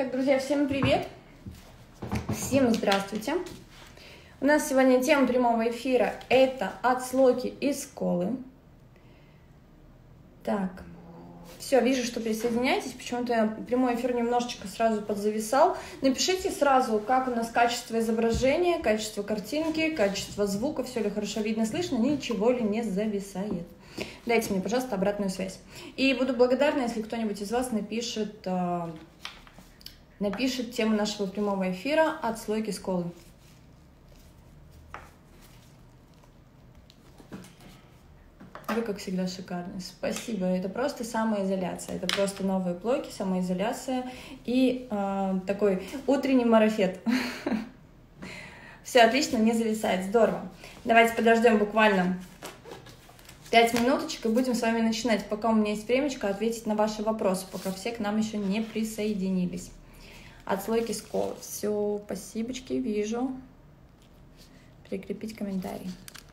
Так, друзья, всем привет! Всем здравствуйте! У нас сегодня тема прямого эфира – это отслойки из колы. Так, все, вижу, что присоединяетесь. Почему-то прямой эфир немножечко сразу подзависал. Напишите сразу, как у нас качество изображения, качество картинки, качество звука, все ли хорошо видно, слышно, ничего ли не зависает. Дайте мне, пожалуйста, обратную связь. И буду благодарна, если кто-нибудь из вас напишет тему нашего прямого эфира «Отслойки с колы». Вы, как всегда, шикарны. Спасибо. Это просто самоизоляция. Это просто новые блоки, самоизоляция и такой утренний марафет. Все отлично, не зависает. Здорово. Давайте подождем буквально 5 минуточек и будем с вами начинать. Пока у меня есть времечко ответить на ваши вопросы, пока все к нам еще не присоединились. Отслойки с колы. Все, спасибочки, вижу. Прикрепить комментарий.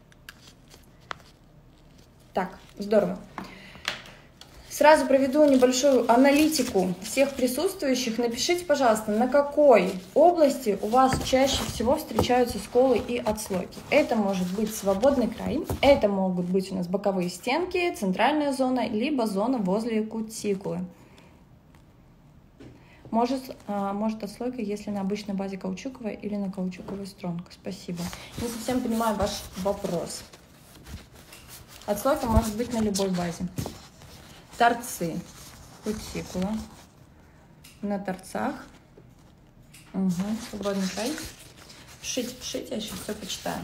Так, здорово. Сразу проведу небольшую аналитику всех присутствующих. Напишите, пожалуйста, на какой области у вас чаще всего встречаются сколы и отслойки. Это может быть свободный край, это могут быть у нас боковые стенки, центральная зона, либо зона возле кутикулы. Может отслойка, если на обычной базе каучуковая или на каучуковой стронка. Спасибо. Не совсем понимаю ваш вопрос. Отслойка может быть на любой базе. Торцы, кутикула, на торцах. Угу. Свободный край. Пишите, я сейчас все почитаю.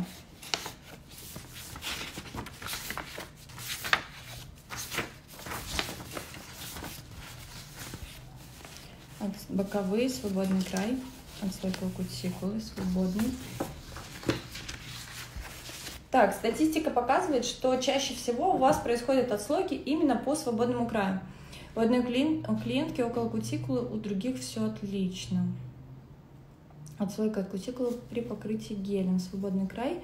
Боковые, свободный край, отслойка кутикулы, свободный. Так, статистика показывает, что чаще всего у вас происходят отслойки именно по свободному краю. У одной клиентки около кутикулы, у других все отлично. Отслойка от кутикулы при покрытии гелем. Свободный край,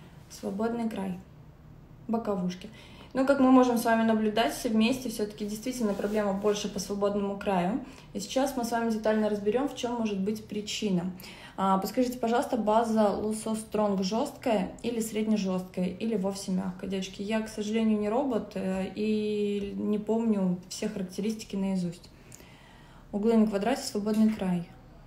боковушки. Но, как мы можем с вами наблюдать, все вместе все-таки действительно проблема больше по свободному краю. И сейчас мы с вами детально разберем, в чем может быть причина. Подскажите, пожалуйста, база Lusso Strong жесткая или средне-жесткая, или вовсе мягкая? Девочки, я, к сожалению, не робот и не помню все характеристики наизусть. Углы на квадрате, свободный край.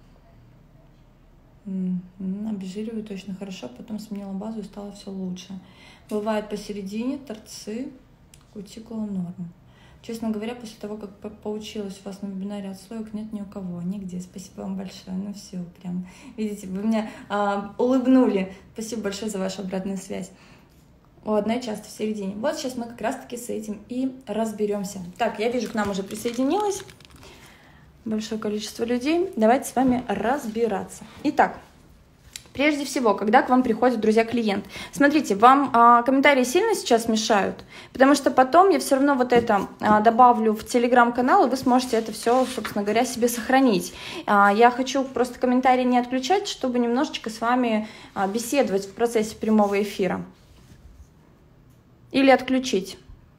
Обезжириваю точно хорошо, потом сменила базу и стало все лучше. Бывает посередине, торцы, кутикула норм. Честно говоря, после того, как поучилась у вас на вебинаре отслоек, нет ни у кого, нигде. Спасибо вам большое. Ну все, прям, видите, вы меня улыбнули. Спасибо большое за вашу обратную связь. У одной часто в середине. Вот сейчас мы как раз-таки с этим и разберемся. Так, я вижу, к нам уже присоединилось большое количество людей. Давайте с вами разбираться. Итак, прежде всего, когда к вам приходит, друзья, клиент, смотрите, вам комментарии сильно сейчас мешают, потому что потом я все равно вот это добавлю в телеграм-канал, и вы сможете это все, собственно говоря, себе сохранить. Я хочу просто комментарии не отключать, чтобы немножечко с вами беседовать в процессе прямого эфира. Или отключить.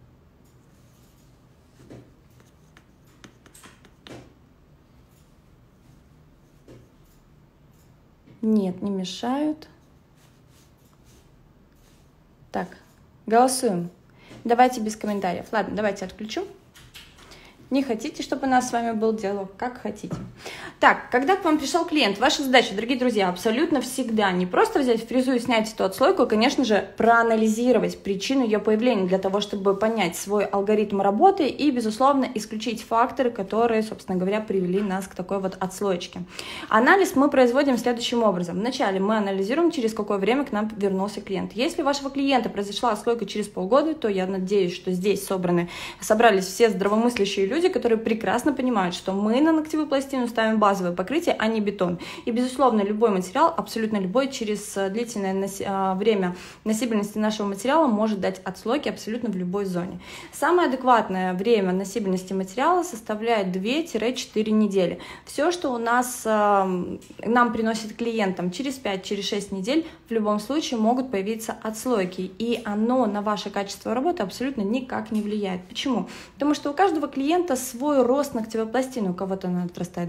Нет, не мешают. Так, голосуем. Давайте без комментариев. Ладно, давайте отключу. Не хотите, чтобы у нас с вами был диалог? Как хотите. Так, когда к вам пришел клиент, ваша задача, дорогие друзья, абсолютно всегда не просто взять фрезу и снять эту отслойку, а, конечно же, проанализировать причину ее появления для того, чтобы понять свой алгоритм работы и, безусловно, исключить факторы, которые, собственно говоря, привели нас к такой вот отслоечке. Анализ мы производим следующим образом. Вначале мы анализируем, через какое время к нам вернулся клиент. Если у вашего клиента произошла отслойка через полгода, то я надеюсь, что здесь собрались все здравомыслящие люди, которые прекрасно понимают, что мы на ногтевую пластину ставим базовое покрытие, а не бетон. И, безусловно, любой материал, абсолютно любой, через длительное время носибельности нашего материала может дать отслойки абсолютно в любой зоне. Самое адекватное время носибельности материала составляет 2-4 недели. Все, что у нас нам приносит клиентам через 5-6 недель, в любом случае могут появиться отслойки. И оно на ваше качество работы абсолютно никак не влияет. Почему? Потому что у каждого клиента свой рост ногтевой пластины. У кого-то она отрастает быстрее,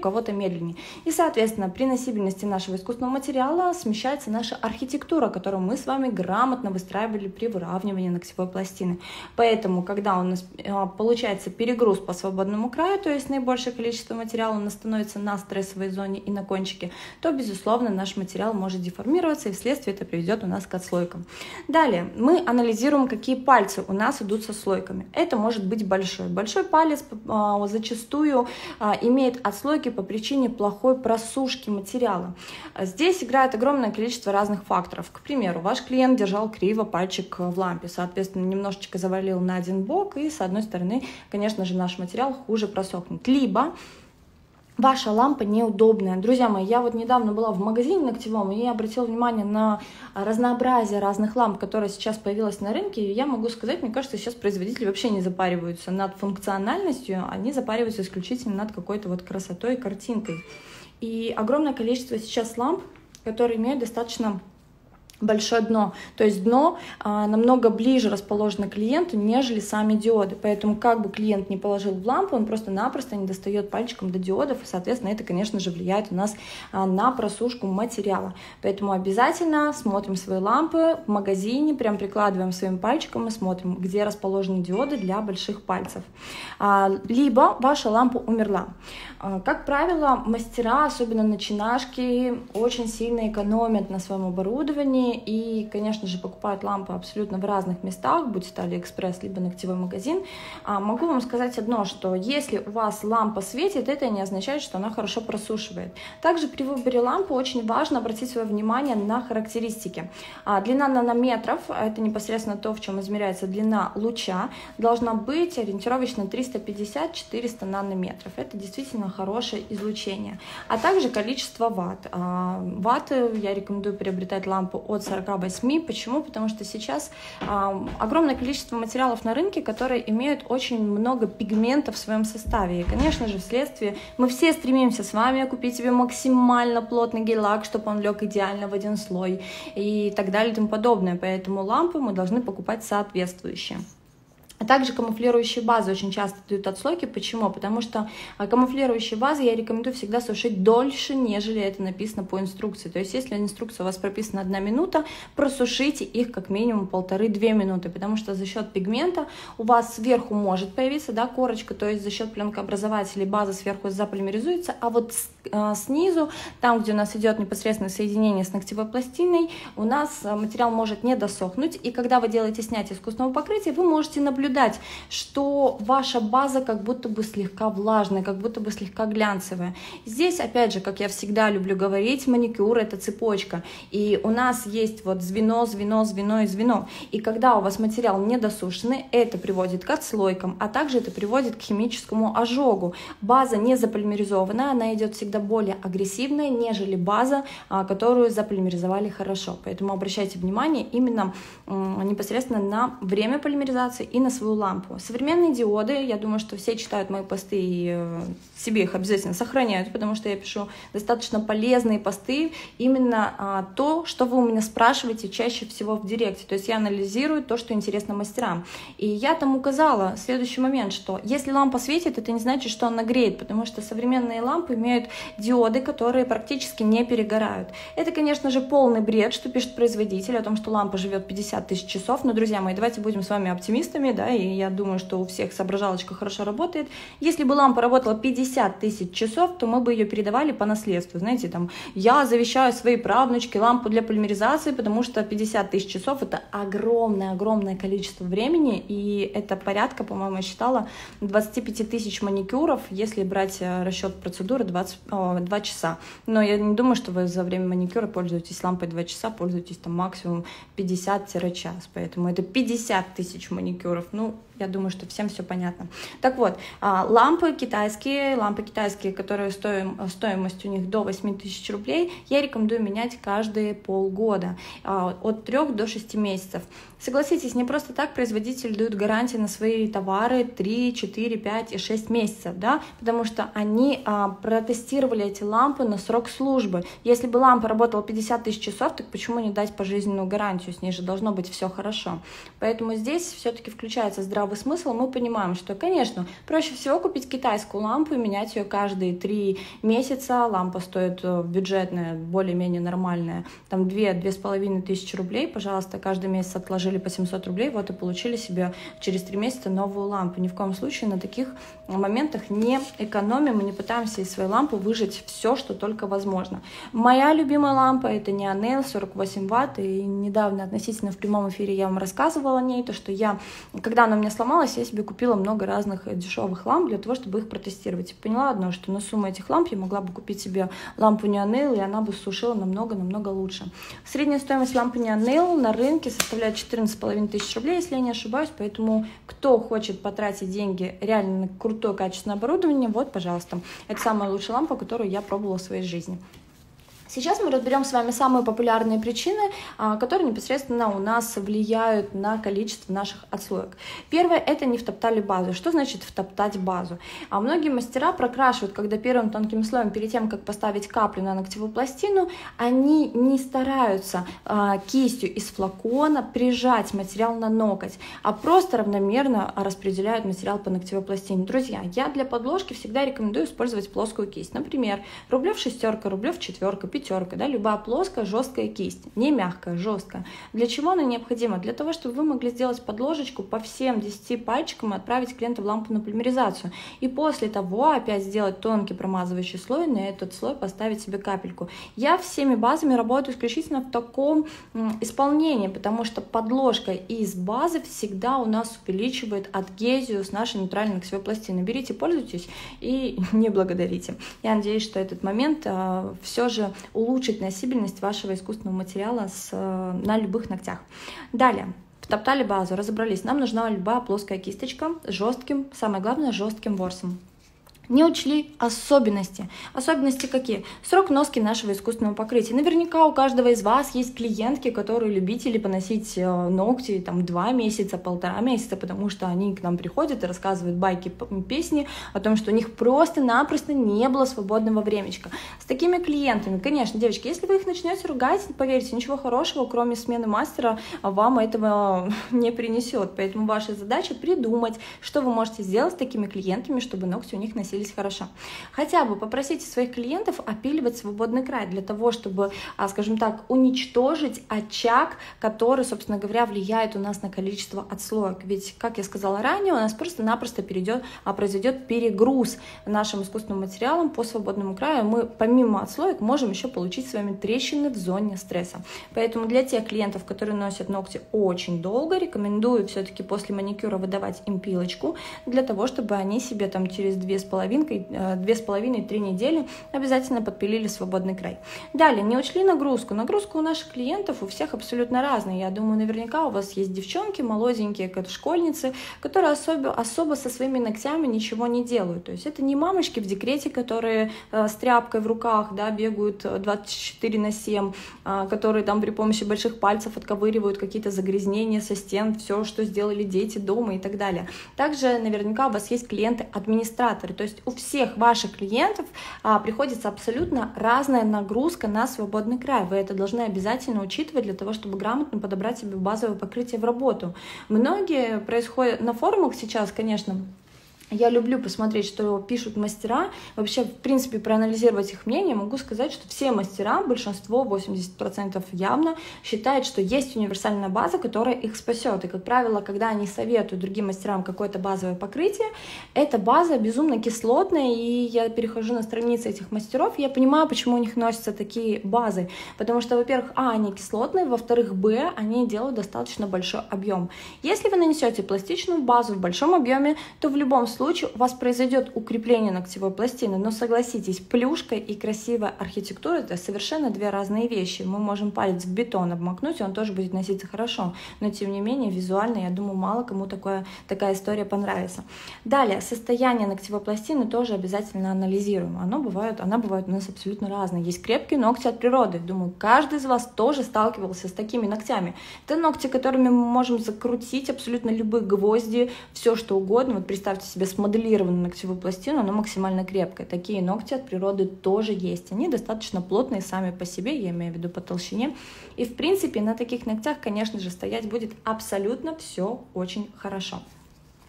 кого-то медленнее. И, соответственно, при носибельности нашего искусственного материала смещается наша архитектура, которую мы с вами грамотно выстраивали при выравнивании ногтевой пластины. Поэтому, когда у нас получается перегруз по свободному краю, то есть наибольшее количество материала у нас становится на стрессовой зоне и на кончике, то, безусловно, наш материал может деформироваться, и вследствие это приведет у нас к отслойкам. Далее, мы анализируем, какие пальцы у нас идут со слойками. Это может быть большой. Большой палец зачастую имеет отслойки по причине плохой просушки материала. Здесь играет огромное количество разных факторов. К примеру, ваш клиент держал криво пальчик в лампе, соответственно, немножечко завалил на один бок, и с одной стороны, конечно же, наш материал хуже просохнет. Либо ваша лампа неудобная. Друзья мои, я вот недавно была в магазине ногтевом и обратила внимание на разнообразие разных ламп, которые сейчас появилось на рынке. И я могу сказать, мне кажется, сейчас производители вообще не запариваются над функциональностью, они запариваются исключительно над какой-то вот красотой и картинкой. И огромное количество сейчас ламп, которые имеют достаточно большое дно, то есть дно намного ближе расположено к клиенту, нежели сами диоды, поэтому как бы клиент не положил в лампу, он просто-напросто не достает пальчиком до диодов, и, соответственно, это, конечно же, влияет у нас на просушку материала, поэтому обязательно смотрим свои лампы в магазине, прям прикладываем своим пальчиком и смотрим, где расположены диоды для больших пальцев. Либо ваша лампа умерла. Как правило, мастера, особенно начинашки, очень сильно экономят на своем оборудовании и, конечно же, покупают лампы абсолютно в разных местах, будь это Алиэкспресс, либо ногтевой магазин. Могу вам сказать одно, что если у вас лампа светит, это не означает, что она хорошо просушивает. Также при выборе лампы очень важно обратить свое внимание на характеристики. Длина нанометров, это непосредственно то, в чем измеряется длина луча, должна быть ориентировочно 350-400 нанометров. Это действительно хорошее излучение. А также количество ватт. Ватты я рекомендую приобретать лампу от 48. Почему? Потому что сейчас огромное количество материалов на рынке, которые имеют очень много пигментов в своем составе. И, конечно же, вследствие мы все стремимся с вами купить себе максимально плотный гель-лак, чтобы он лег идеально в один слой и так далее и тому подобное. Поэтому лампы мы должны покупать соответствующие. А также камуфлирующие базы очень часто дают отслойки. Почему? Потому что камуфлирующие базы я рекомендую всегда сушить дольше, нежели это написано по инструкции. То есть, если инструкция у вас прописана 1 минута, просушите их как минимум 1,5-2 минуты, потому что за счет пигмента у вас сверху может появиться, да, корочка, то есть за счет пленкообразователей база сверху заполимеризуется, а вот снизу, там, где у нас идет непосредственное соединение с ногтевой пластиной, у нас материал может не досохнуть, и когда вы делаете снятие искусственного покрытия, вы можете наблюдать, что ваша база как будто бы слегка влажная, как будто бы слегка глянцевая. Здесь, опять же, как я всегда люблю говорить, маникюр — это цепочка, и у нас есть вот звено, звено, звено и звено, и когда у вас материал недосушенный, это приводит к отслойкам, а также это приводит к химическому ожогу. База не заполимеризованная, она идет всегда более агрессивная, нежели база, которую заполимеризовали хорошо, поэтому обращайте внимание именно непосредственно на время полимеризации и на свою лампу. Современные диоды, я думаю, что все читают мои посты и себе их обязательно сохраняют, потому что я пишу достаточно полезные посты, именно то, что вы у меня спрашиваете чаще всего в директе, то есть я анализирую то, что интересно мастерам. И я там указала следующий момент, что если лампа светит, это не значит, что она греет, потому что современные лампы имеют диоды, которые практически не перегорают. Это, конечно же, полный бред, что пишет производитель о том, что лампа живет 50 000 часов, но, друзья мои, давайте будем с вами оптимистами, да, и я думаю, что у всех соображалочка хорошо работает. Если бы лампа работала 50 000 часов, то мы бы ее передавали по наследству. Знаете, там, я завещаю своей правнучке лампу для полимеризации, потому что 50 000 часов — это огромное количество времени, и это порядка, по-моему, я считала, 25 000 маникюров, если брать расчет процедуры 2 часа. Но я не думаю, что вы за время маникюра пользуетесь лампой 2 часа, пользуетесь там максимум 50-час, поэтому это 50 000 маникюров. Ну, я думаю, что всем все понятно. Так вот, лампы китайские, которые стоимость у них до 8 000 рублей, я рекомендую менять каждые полгода, от 3 до 6 месяцев. Согласитесь, не просто так производители дают гарантии на свои товары 3, 4, 5 и 6 месяцев, да, потому что они протестировали эти лампы на срок службы. Если бы лампа работала 50 000 часов, так почему не дать пожизненную гарантию? С ней же должно быть все хорошо. Поэтому здесь все-таки включается здравый здравый смысл, мы понимаем, что, конечно, проще всего купить китайскую лампу и менять ее каждые 3 месяца. Лампа стоит бюджетная, более-менее нормальная, там 2-2,5 тысячи рублей, пожалуйста, каждый месяц отложили по 700 рублей, вот и получили себе через 3 месяца новую лампу. Ни в коем случае на таких моментах не экономим и не пытаемся из своей лампы выжать все, что только возможно. Моя любимая лампа — это Neonail 48 Вт, и недавно относительно в прямом эфире я вам рассказывала о ней, то, что когда она у меня сломалась, я себе купила много разных дешевых ламп для того, чтобы их протестировать. И поняла одно, что на сумму этих ламп я могла бы купить себе лампу Neonail, и она бы сушила намного-намного лучше. Средняя стоимость лампы Neonail на рынке составляет 14,5 тысяч рублей, если я не ошибаюсь, поэтому кто хочет потратить деньги реально на крутое качественное оборудование, вот, пожалуйста, это самая лучшая лампа, которую я пробовала в своей жизни. Сейчас мы разберем с вами самые популярные причины, которые непосредственно у нас влияют на количество наших отслоек. Первое — это не втоптали базу. Что значит втоптать базу? Многие мастера прокрашивают, когда первым тонким слоем, перед тем, как поставить каплю на ногтевую пластину, они не стараются кистью из флакона прижать материал на ноготь, а просто равномерно распределяют материал по ногтевой пластине. Друзья, я для подложки всегда рекомендую использовать плоскую кисть. Например, рублев 6, рублев 4, 5, да, любая плоская, жесткая кисть, не мягкая, жесткая. Для чего она необходима? Для того, чтобы вы могли сделать подложечку по всем 10 пальчикам и отправить клиента в лампу на полимеризацию. И после того опять сделать тонкий промазывающий слой, на этот слой поставить себе капельку. Я всеми базами работаю исключительно в таком исполнении, потому что подложка из базы всегда у нас увеличивает адгезию с нашей натуральной ногтевой пластины. Берите, пользуйтесь и не благодарите. Я надеюсь, что этот момент все же улучшить носибельность вашего искусственного материала на любых ногтях. Далее. Втоптали базу, разобрались. Нам нужна любая плоская кисточка с жестким, самое главное, жестким ворсом. Не учли особенности. Особенности какие? Срок носки нашего искусственного покрытия. Наверняка у каждого из вас есть клиентки, которые любители поносить ногти 2 месяца, 1,5 месяца, потому что они к нам приходят и рассказывают байки, песни о том, что у них просто-напросто не было свободного времечка. С такими клиентами, конечно, девочки, если вы их начнете ругать, поверьте, ничего хорошего, кроме смены мастера, вам этого не принесет. Поэтому ваша задача придумать, что вы можете сделать с такими клиентами, чтобы ногти у них носились хорошо. Хотя бы попросите своих клиентов опиливать свободный край для того, чтобы, скажем так, уничтожить очаг, который, собственно говоря, влияет у нас на количество отслоек. Ведь, как я сказала ранее, у нас просто-напросто произойдет перегруз нашим искусственным материалом по свободному краю. Мы помимо отслоек можем еще получить с вами трещины в зоне стресса. Поэтому для тех клиентов, которые носят ногти очень долго, рекомендую все-таки после маникюра выдавать им пилочку для того, чтобы они себе через 2,5-3 недели обязательно подпилили свободный край. Далее, не учли нагрузку. Нагрузка у наших клиентов у всех абсолютно разная. Я думаю, наверняка у вас есть девчонки молоденькие, как школьницы, которые особо со своими ногтями ничего не делают. То есть это не мамочки в декрете, которые с тряпкой в руках, да, бегают 24/7, которые при помощи больших пальцев отковыривают какие-то загрязнения со стен, все, что сделали дети дома и так далее. Также наверняка у вас есть клиенты-администраторы. То есть у всех ваших клиентов приходится абсолютно разная нагрузка на свободный край. Вы это должны обязательно учитывать для того, чтобы грамотно подобрать себе базовое покрытие в работу. Многие происходят на форумах сейчас, конечно. Я люблю посмотреть, что пишут мастера. Вообще, в принципе, проанализировать их мнение, могу сказать, что все мастера, большинство, 80% явно, считают, что есть универсальная база, которая их спасет. И, как правило, когда они советуют другим мастерам какое-то базовое покрытие, эта база безумно кислотная, и я перехожу на страницы этих мастеров, и я понимаю, почему у них носятся такие базы. Потому что, во-первых, они кислотные, во-вторых, они делают достаточно большой объем. Если вы нанесете пластичную базу в большом объеме, то в любом случае у вас произойдет укрепление ногтевой пластины, но согласитесь, плюшка и красивая архитектура — это совершенно две разные вещи. Мы можем палец в бетон обмакнуть, и он тоже будет носиться хорошо, но тем не менее визуально, я думаю, мало кому такая история понравится. Далее, состояние ногтевой пластины тоже обязательно анализируем. Она бывает у нас абсолютно разное. Есть крепкие ногти от природы. Думаю, каждый из вас тоже сталкивался с такими ногтями. Это ногти, которыми мы можем закрутить абсолютно любые гвозди, все что угодно. Вот представьте себе смоделированную ногтевую пластину, она максимально крепкая. Такие ногти от природы тоже есть. Они достаточно плотные сами по себе, я имею в виду по толщине. И в принципе на таких ногтях, конечно же, стоять будет абсолютно все очень хорошо.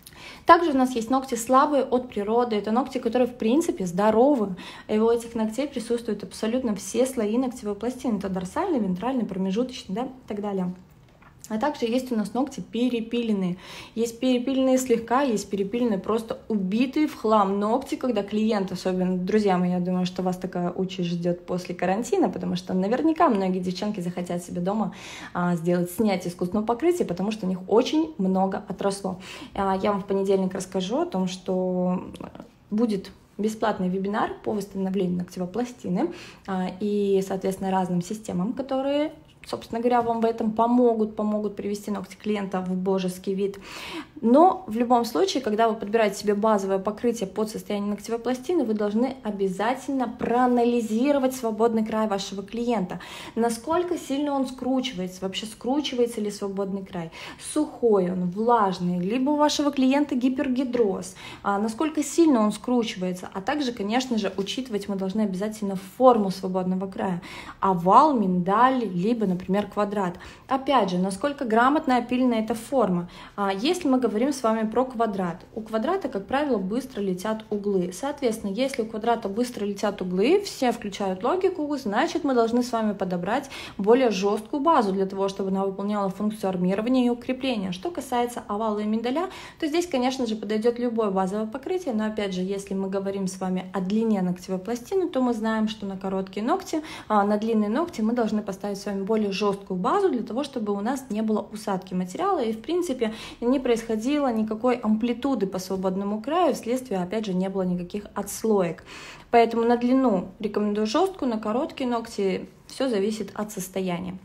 Также у нас есть ногти слабые от природы, это ногти, которые в принципе здоровы, и у этих ногтей присутствуют абсолютно все слои ногтевой пластины, это дорсальный, вентральный, промежуточный, да, и так далее. А также есть у нас ногти перепиленные. Есть перепиленные слегка, есть перепиленные просто убитые в хлам ногти, когда клиент, особенно, друзья мои, я думаю, что вас такая участь ждет после карантина, потому что наверняка многие девчонки захотят себе дома снять искусственное покрытие, потому что у них очень много отросло. Я вам в понедельник расскажу о том, что будет бесплатный вебинар по восстановлению ногтевой пластины и, соответственно, разным системам, которые, собственно говоря, вам в этом помогут привести ногти клиента в божеский вид. Но в любом случае, когда вы подбираете себе базовое покрытие под состояние ногтевой пластины, вы должны обязательно проанализировать свободный край вашего клиента. Насколько сильно он скручивается, вообще скручивается ли свободный край, сухой он, влажный, либо у вашего клиента гипергидроз, насколько сильно он скручивается. А также, конечно же, учитывать мы должны обязательно форму свободного края. Овал, миндаль, либо, например, квадрат. Опять же, насколько грамотно опилена эта форма. Если мы говорим с вами про квадрат, у квадрата, как правило, быстро летят углы. Соответственно, если у квадрата быстро летят углы, все включают логику, значит, мы должны с вами подобрать более жесткую базу для того, чтобы она выполняла функцию армирования и укрепления. Что касается овала и миндаля, то здесь, конечно же, подойдет любое базовое покрытие, но опять же, если мы говорим с вами о длине ногтевой пластины, то мы знаем, что на короткие ногти, на длинные ногти мы должны поставить с вами более жесткую базу для того, чтобы у нас не было усадки материала и, в принципе, не происходило никакой амплитуды по свободному краю, вследствие, опять же, не было никаких отслоек. Поэтому на длину рекомендую жесткую, на короткие ногти все зависит от состояния.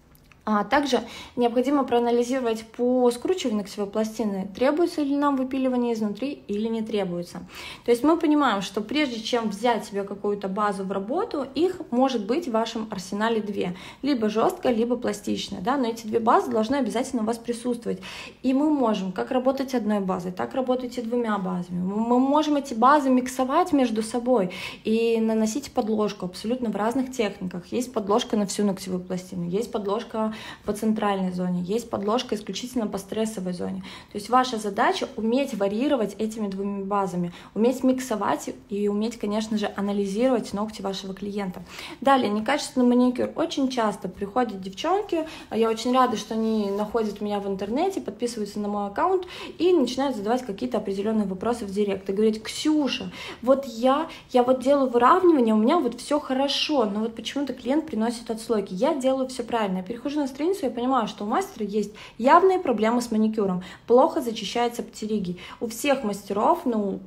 Также необходимо проанализировать по скручиванию ногтевой пластины, требуется ли нам выпиливание изнутри или не требуется. То есть мы понимаем, что прежде чем взять себе какую-то базу в работу, их может быть в вашем арсенале две. Либо жесткая, либо пластичная. Да? Но эти две базы должны обязательно у вас присутствовать. И мы можем как работать одной базой, так работать и двумя базами. Мы можем эти базы миксовать между собой и наносить подложку абсолютно в разных техниках. Есть подложка на всю ногтевую пластину, есть подложка по центральной зоне, есть подложка исключительно по стрессовой зоне. То есть ваша задача уметь варьировать этими двумя базами, уметь миксовать и уметь, конечно же, анализировать ногти вашего клиента. Далее, некачественный маникюр. Очень часто приходят девчонки, я очень рада, что они находят меня в интернете, подписываются на мой аккаунт и начинают задавать какие-то определенные вопросы в директ и говорить: Ксюша, вот я вот делаю выравнивание, у меня вот все хорошо, но вот почему-то клиент приносит отслойки. Я делаю все правильно. Я перехожу на страницу, я понимаю, что у мастера есть явные проблемы с маникюром, плохо зачищаются птериги. У всех мастеров, у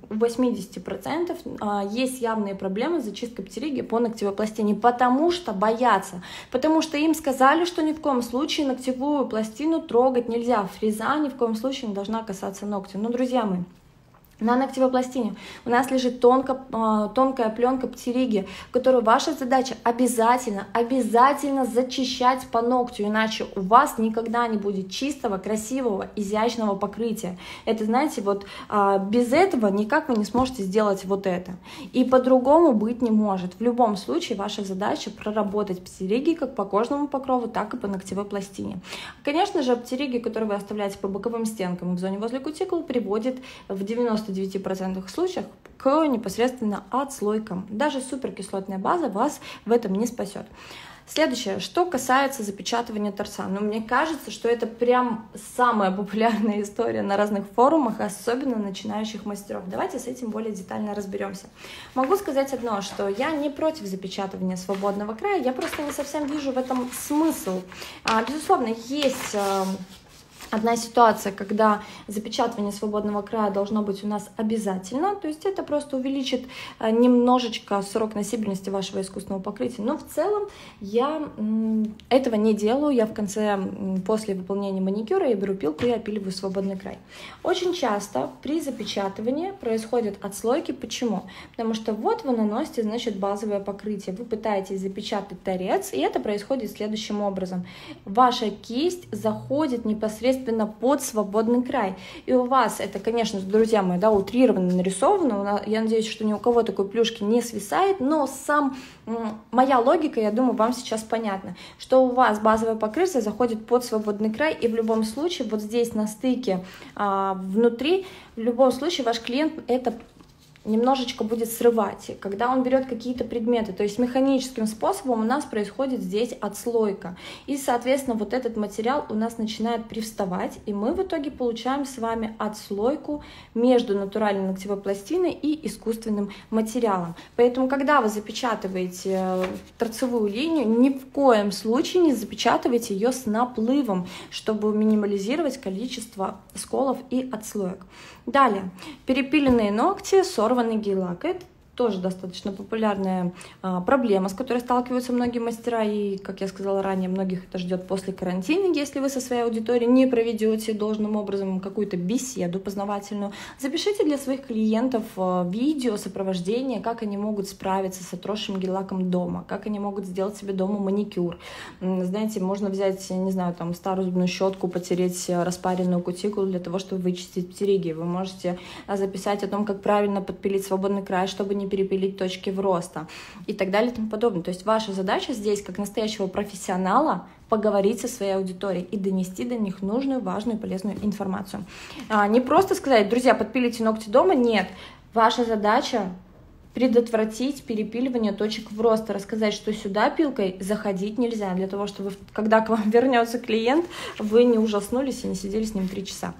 80% есть явные проблемы с зачисткой птериги по ногтевой пластине, потому что боятся, потому что им сказали, что ни в коем случае ногтевую пластину трогать нельзя, фреза ни в коем случае не должна касаться ногтя. Но, друзья мои, на ногтевой пластине у нас лежит тонкая пленка птериги, которую ваша задача обязательно зачищать по ногтю, иначе у вас никогда не будет чистого, красивого, изящного покрытия. Это, знаете, вот без этого никак вы не сможете сделать вот это. И по-другому быть не может. В любом случае ваша задача проработать птериги как по кожному покрову, так и по ногтевой пластине. Конечно же, птериги, которые вы оставляете по боковым стенкам в зоне возле кутикул, приводит в 99% случаях к непосредственно отслойкам. Даже суперкислотная база вас в этом не спасет. Следующее, что касается запечатывания торца. Мне кажется, что это прям самая популярная история на разных форумах, особенно начинающих мастеров. Давайте с этим более детально разберемся. Могу сказать одно, что я не против запечатывания свободного края, я просто не совсем вижу в этом смысл. Безусловно, есть одна ситуация, когда запечатывание свободного края должно быть у нас обязательно, то есть это просто увеличит немножечко срок носибельности вашего искусственного покрытия, но в целом я этого не делаю, я в конце, после выполнения маникюра, я беру пилку и опиливаю свободный край. Очень часто при запечатывании происходят отслойки. Почему? Потому что вот вы наносите, значит, базовое покрытие, вы пытаетесь запечатать торец, и это происходит следующим образом. Ваша кисть заходит непосредственно непосредственно под свободный край. И у вас это, конечно, друзья мои, да, утрированно нарисовано. Я надеюсь, что ни у кого такой плюшки не свисает, но моя логика, я думаю, вам сейчас понятна, что у вас базовое покрытие заходит под свободный край, и в любом случае вот здесь на стыке внутри, в любом случае ваш клиент это немножечко будет срывать, когда он берет какие-то предметы, то есть механическим способом у нас происходит здесь отслойка, и, соответственно, вот этот материал у нас начинает привставать, и мы в итоге получаем с вами отслойку между натуральной ногтевой пластиной и искусственным материалом. Поэтому, когда вы запечатываете торцевую линию, ни в коем случае не запечатывайте ее с наплывом, чтобы минимализировать количество сколов и отслоек. Далее, перепиленные ногти, сорванный гель-лак. Это тоже достаточно популярная проблема, с которой сталкиваются многие мастера, и, как я сказала ранее, многих это ждет после карантина, если вы со своей аудиторией не проведете должным образом какую-то беседу познавательную. Запишите для своих клиентов видео сопровождение, как они могут справиться с отросшим гель-лаком дома, как они могут сделать себе дома маникюр. Знаете, можно взять, не знаю, там старую зубную щетку, потереть распаренную кутикулу для того, чтобы вычистить птериги. Вы можете записать о том, как правильно подпилить свободный край, чтобы не перепилить точки вроста и так далее и тому подобное. То есть ваша задача здесь, как настоящего профессионала, поговорить со своей аудиторией и донести до них нужную, важную, полезную информацию. Не просто сказать: друзья, подпилите ногти дома. Нет, ваша задача предотвратить перепиливание точек вроста, рассказать, что сюда пилкой заходить нельзя, для того, чтобы, когда к вам вернется клиент, вы не ужаснулись и не сидели с ним 3 часа.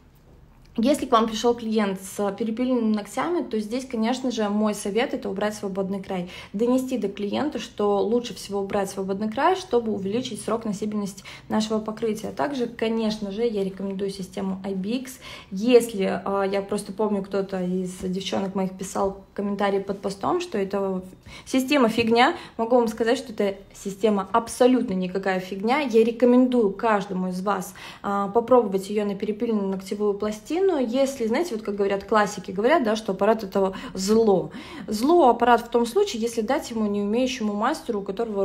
Если к вам пришел клиент с перепиленными ногтями, то здесь, конечно же, мой совет — это убрать свободный край. Донести до клиента, что лучше всего убрать свободный край, чтобы увеличить срок носибельности нашего покрытия. Также, конечно же, я рекомендую систему IBX. Если, я просто помню, кто-то из девчонок моих писал комментарий под постом, что это система фигня, могу вам сказать, что это система абсолютно никакая фигня. Я рекомендую каждому из вас попробовать ее на перепиленную ногтевую пластину. Если, знаете, вот как говорят классики, говорят, да, что аппарат — это зло. Зло аппарат в том случае, если дать ему неумеющему мастеру, у которого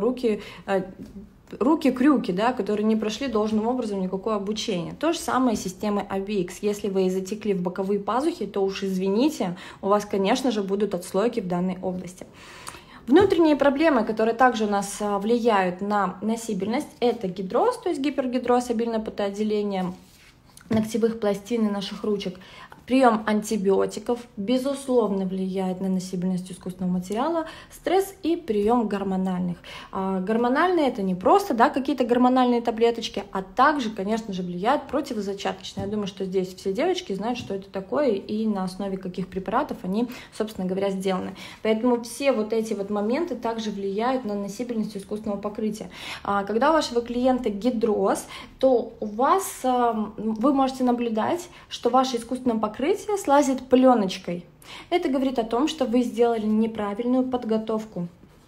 руки-крюки, да, которые не прошли должным образом никакое обучение. То же самое с системой IBX. Если вы затекли в боковые пазухи, то уж извините, у вас, конечно же, будут отслойки в данной области. Внутренние проблемы, которые также у нас влияют на носибельность, это гидроз, то есть гипергидроз, обильное потоотделение ногтевых пластин и наших ручек. Прием антибиотиков, безусловно, влияет на носибельность искусственного материала, стресс и прием гормональных. Гормональные — это не просто, да, какие-то гормональные таблеточки, а также, конечно же, влияют противозачаточные. Я думаю, что здесь все девочки знают, что это такое и на основе каких препаратов они, собственно говоря, сделаны. Поэтому все вот эти вот моменты также влияют на носибельность искусственного покрытия. Когда у вашего клиента гидроз, то у вас, вы можете наблюдать, что ваше искусственное покрытие слазит пленочкой. Это говорит о том, что вы сделали неправильную подготовку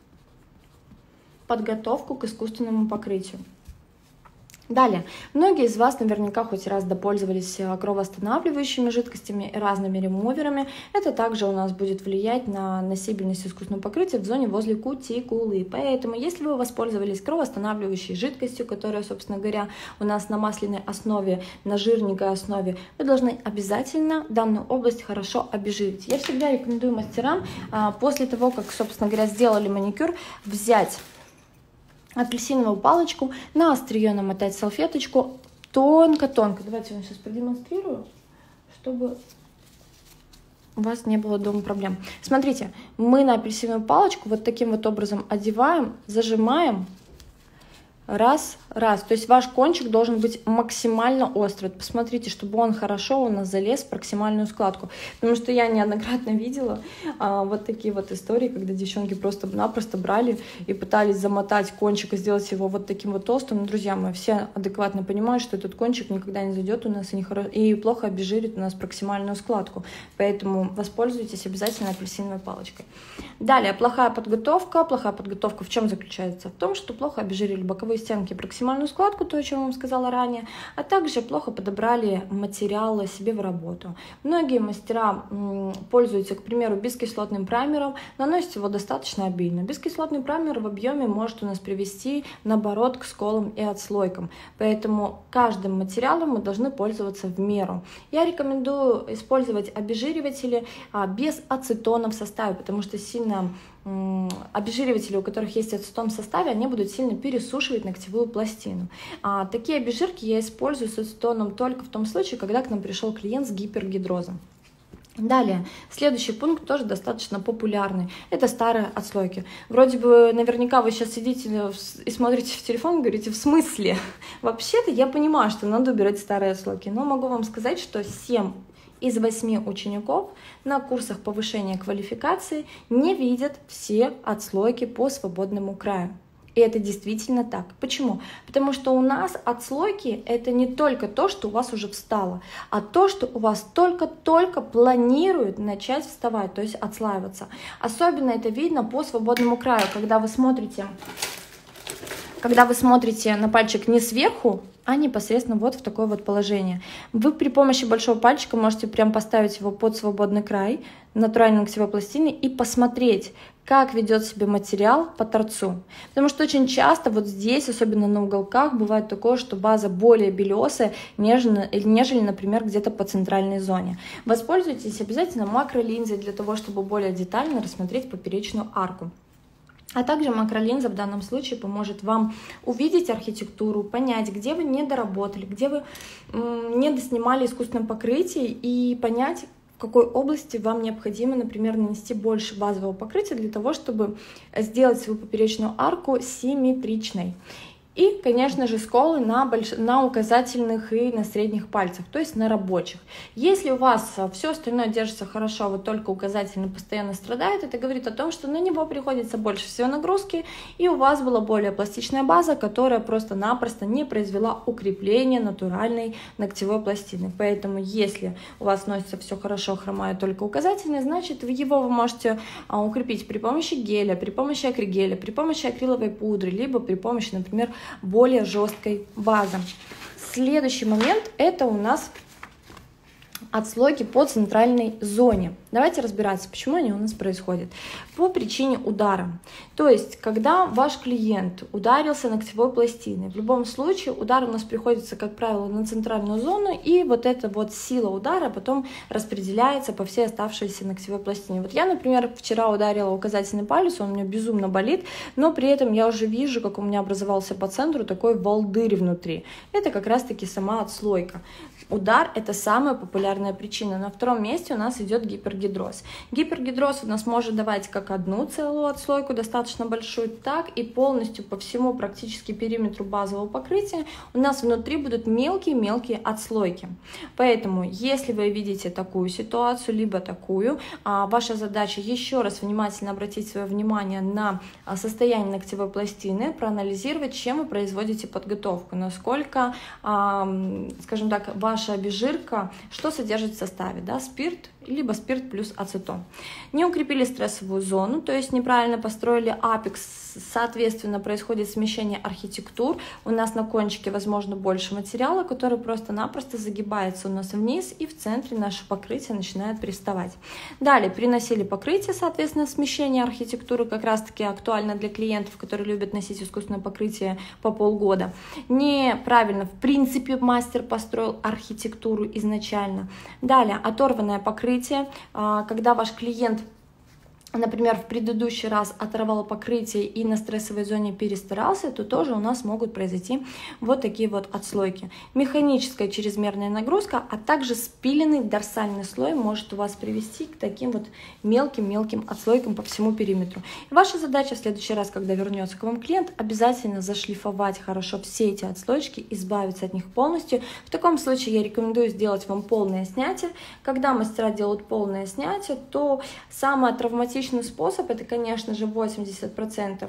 к искусственному покрытию. Далее, многие из вас наверняка хоть раз допользовались кровоостанавливающими жидкостями и разными ремуверами. Это также у нас будет влиять на носибельность искусственного покрытия в зоне возле кутикулы. Поэтому, если вы воспользовались кровоостанавливающей жидкостью, которая, собственно говоря, у нас на масляной основе, на жирненькой основе, вы должны обязательно данную область хорошо обезжирить. Я всегда рекомендую мастерам после того, как, собственно говоря, сделали маникюр, взять апельсиновую палочку, на острие намотать салфеточку тонко-тонко. Давайте я вам сейчас продемонстрирую, чтобы у вас не было дома проблем. Смотрите, мы на апельсиновую палочку вот таким вот образом одеваем, зажимаем. Раз. То есть ваш кончик должен быть максимально острый. Посмотрите, чтобы он хорошо у нас залез в проксимальную складку. Потому что я неоднократно видела вот такие вот истории, когда девчонки просто-напросто брали и пытались замотать кончик и сделать его вот таким вот толстым. Но, друзья мои, все адекватно понимают, что этот кончик никогда не зайдет у нас и плохо обезжирит у нас проксимальную складку. Поэтому воспользуйтесь обязательно апельсиновой палочкой. Далее, плохая подготовка. Плохая подготовка в чем заключается? В том, что плохо обезжирили боковые лицевые стенки, проксимальную складку, то, о чем я вам сказала ранее, а также плохо подобрали материалы себе в работу. Многие мастера пользуются, к примеру, бескислотным праймером, наносят его достаточно обильно. Бескислотный праймер в объеме может у нас привести, наоборот, к сколам и отслойкам, поэтому каждым материалом мы должны пользоваться в меру. Я рекомендую использовать обезжириватели без ацетона в составе, потому что сильно обезжириватели, у которых есть ацетон в составе, они будут сильно пересушивать ногтевую пластину. Такие обезжирки я использую с ацетоном только в том случае, когда к нам пришел клиент с гипергидрозом. Далее, следующий пункт тоже достаточно популярный. Это старые отслойки. Вроде бы наверняка вы сейчас сидите и смотрите в телефон и говорите, в смысле? Вообще-то я понимаю, что надо убирать старые отслойки, но могу вам сказать, что 7 из 8 учеников на курсах повышения квалификации не видят все отслойки по свободному краю. И это действительно так. Почему? Потому что у нас отслойки — это не только то, что у вас уже встало, а то, что у вас только-только планирует начать вставать, то есть отслаиваться. Особенно это видно по свободному краю, когда вы смотрите на пальчик не сверху, а непосредственно вот в такое вот положение. Вы при помощи большого пальчика можете прям поставить его под свободный край натуральной ногтевой пластины и посмотреть, как ведет себя материал по торцу. Потому что очень часто вот здесь, особенно на уголках, бывает такое, что база более белесая, нежели, например, где-то по центральной зоне. Воспользуйтесь обязательно макролинзой для того, чтобы более детально рассмотреть поперечную арку. А также макролинза в данном случае поможет вам увидеть архитектуру, понять, где вы не доработали, где вы не доснимали искусственное покрытие, и понять, в какой области вам необходимо, например, нанести больше базового покрытия для того, чтобы сделать свою поперечную арку симметричной. И, конечно же, сколы на указательных и на средних пальцах, то есть на рабочих. Если у вас все остальное держится хорошо, вот только указательный постоянно страдает, это говорит о том, что на него приходится больше всего нагрузки, и у вас была более пластичная база, которая просто-напросто не произвела укрепление натуральной ногтевой пластины. Поэтому, если у вас носится все хорошо, хромает только указательный, значит, его вы можете укрепить при помощи геля, при помощи акригеля, при помощи акриловой пудры, либо при помощи, например, более жесткой базы. Следующий момент — это у нас отслойки по центральной зоне. Давайте разбираться, почему они у нас происходят. По причине удара. То есть, когда ваш клиент ударился ногтевой пластиной, в любом случае удар у нас приходится, как правило, на центральную зону, и вот эта вот сила удара потом распределяется по всей оставшейся ногтевой пластине. Вот я, например, вчера ударила указательный палец, он у меня безумно болит, но при этом я уже вижу, как у меня образовался по центру такой волдырь внутри. Это как раз-таки сама отслойка. Удар — это самая популярная причина. На втором месте у нас идет гипергидроз. Гипергидроз у нас может давать как одну целую отслойку, достаточно большую, так и полностью по всему практически периметру базового покрытия у нас внутри будут мелкие-мелкие отслойки. Поэтому, если вы видите такую ситуацию, либо такую, ваша задача еще раз внимательно обратить свое внимание на состояние ногтевой пластины, проанализировать, чем вы производите подготовку, насколько, скажем так, ваша обезжирка, что содержит в составе, да, спирт, либо спирт плюс ацетон. Не укрепили стрессовую зону, то есть неправильно построили апекс, соответственно, происходит смещение архитектур. У нас на кончике, возможно, больше материала, который просто-напросто загибается у нас вниз, и в центре наше покрытие начинает приставать. Далее, переносили покрытие, соответственно, смещение архитектуры как раз-таки актуально для клиентов, которые любят носить искусственное покрытие по полгода. Неправильно, в принципе, мастер построил архитектуру изначально. Далее, оторванное покрытие, когда ваш клиент, например, в предыдущий раз оторвал покрытие и на стрессовой зоне перестарался, то тоже у нас могут произойти вот такие вот отслойки. Механическая чрезмерная нагрузка, а также спиленный дорсальный слой может у вас привести к таким вот мелким-мелким отслойкам по всему периметру. И ваша задача в следующий раз, когда вернется к вам клиент, обязательно зашлифовать хорошо все эти отслойки, избавиться от них полностью. В таком случае я рекомендую сделать вам полное снятие. Когда мастера делают полное снятие, то самое травматичное способ — это, конечно же, 80%,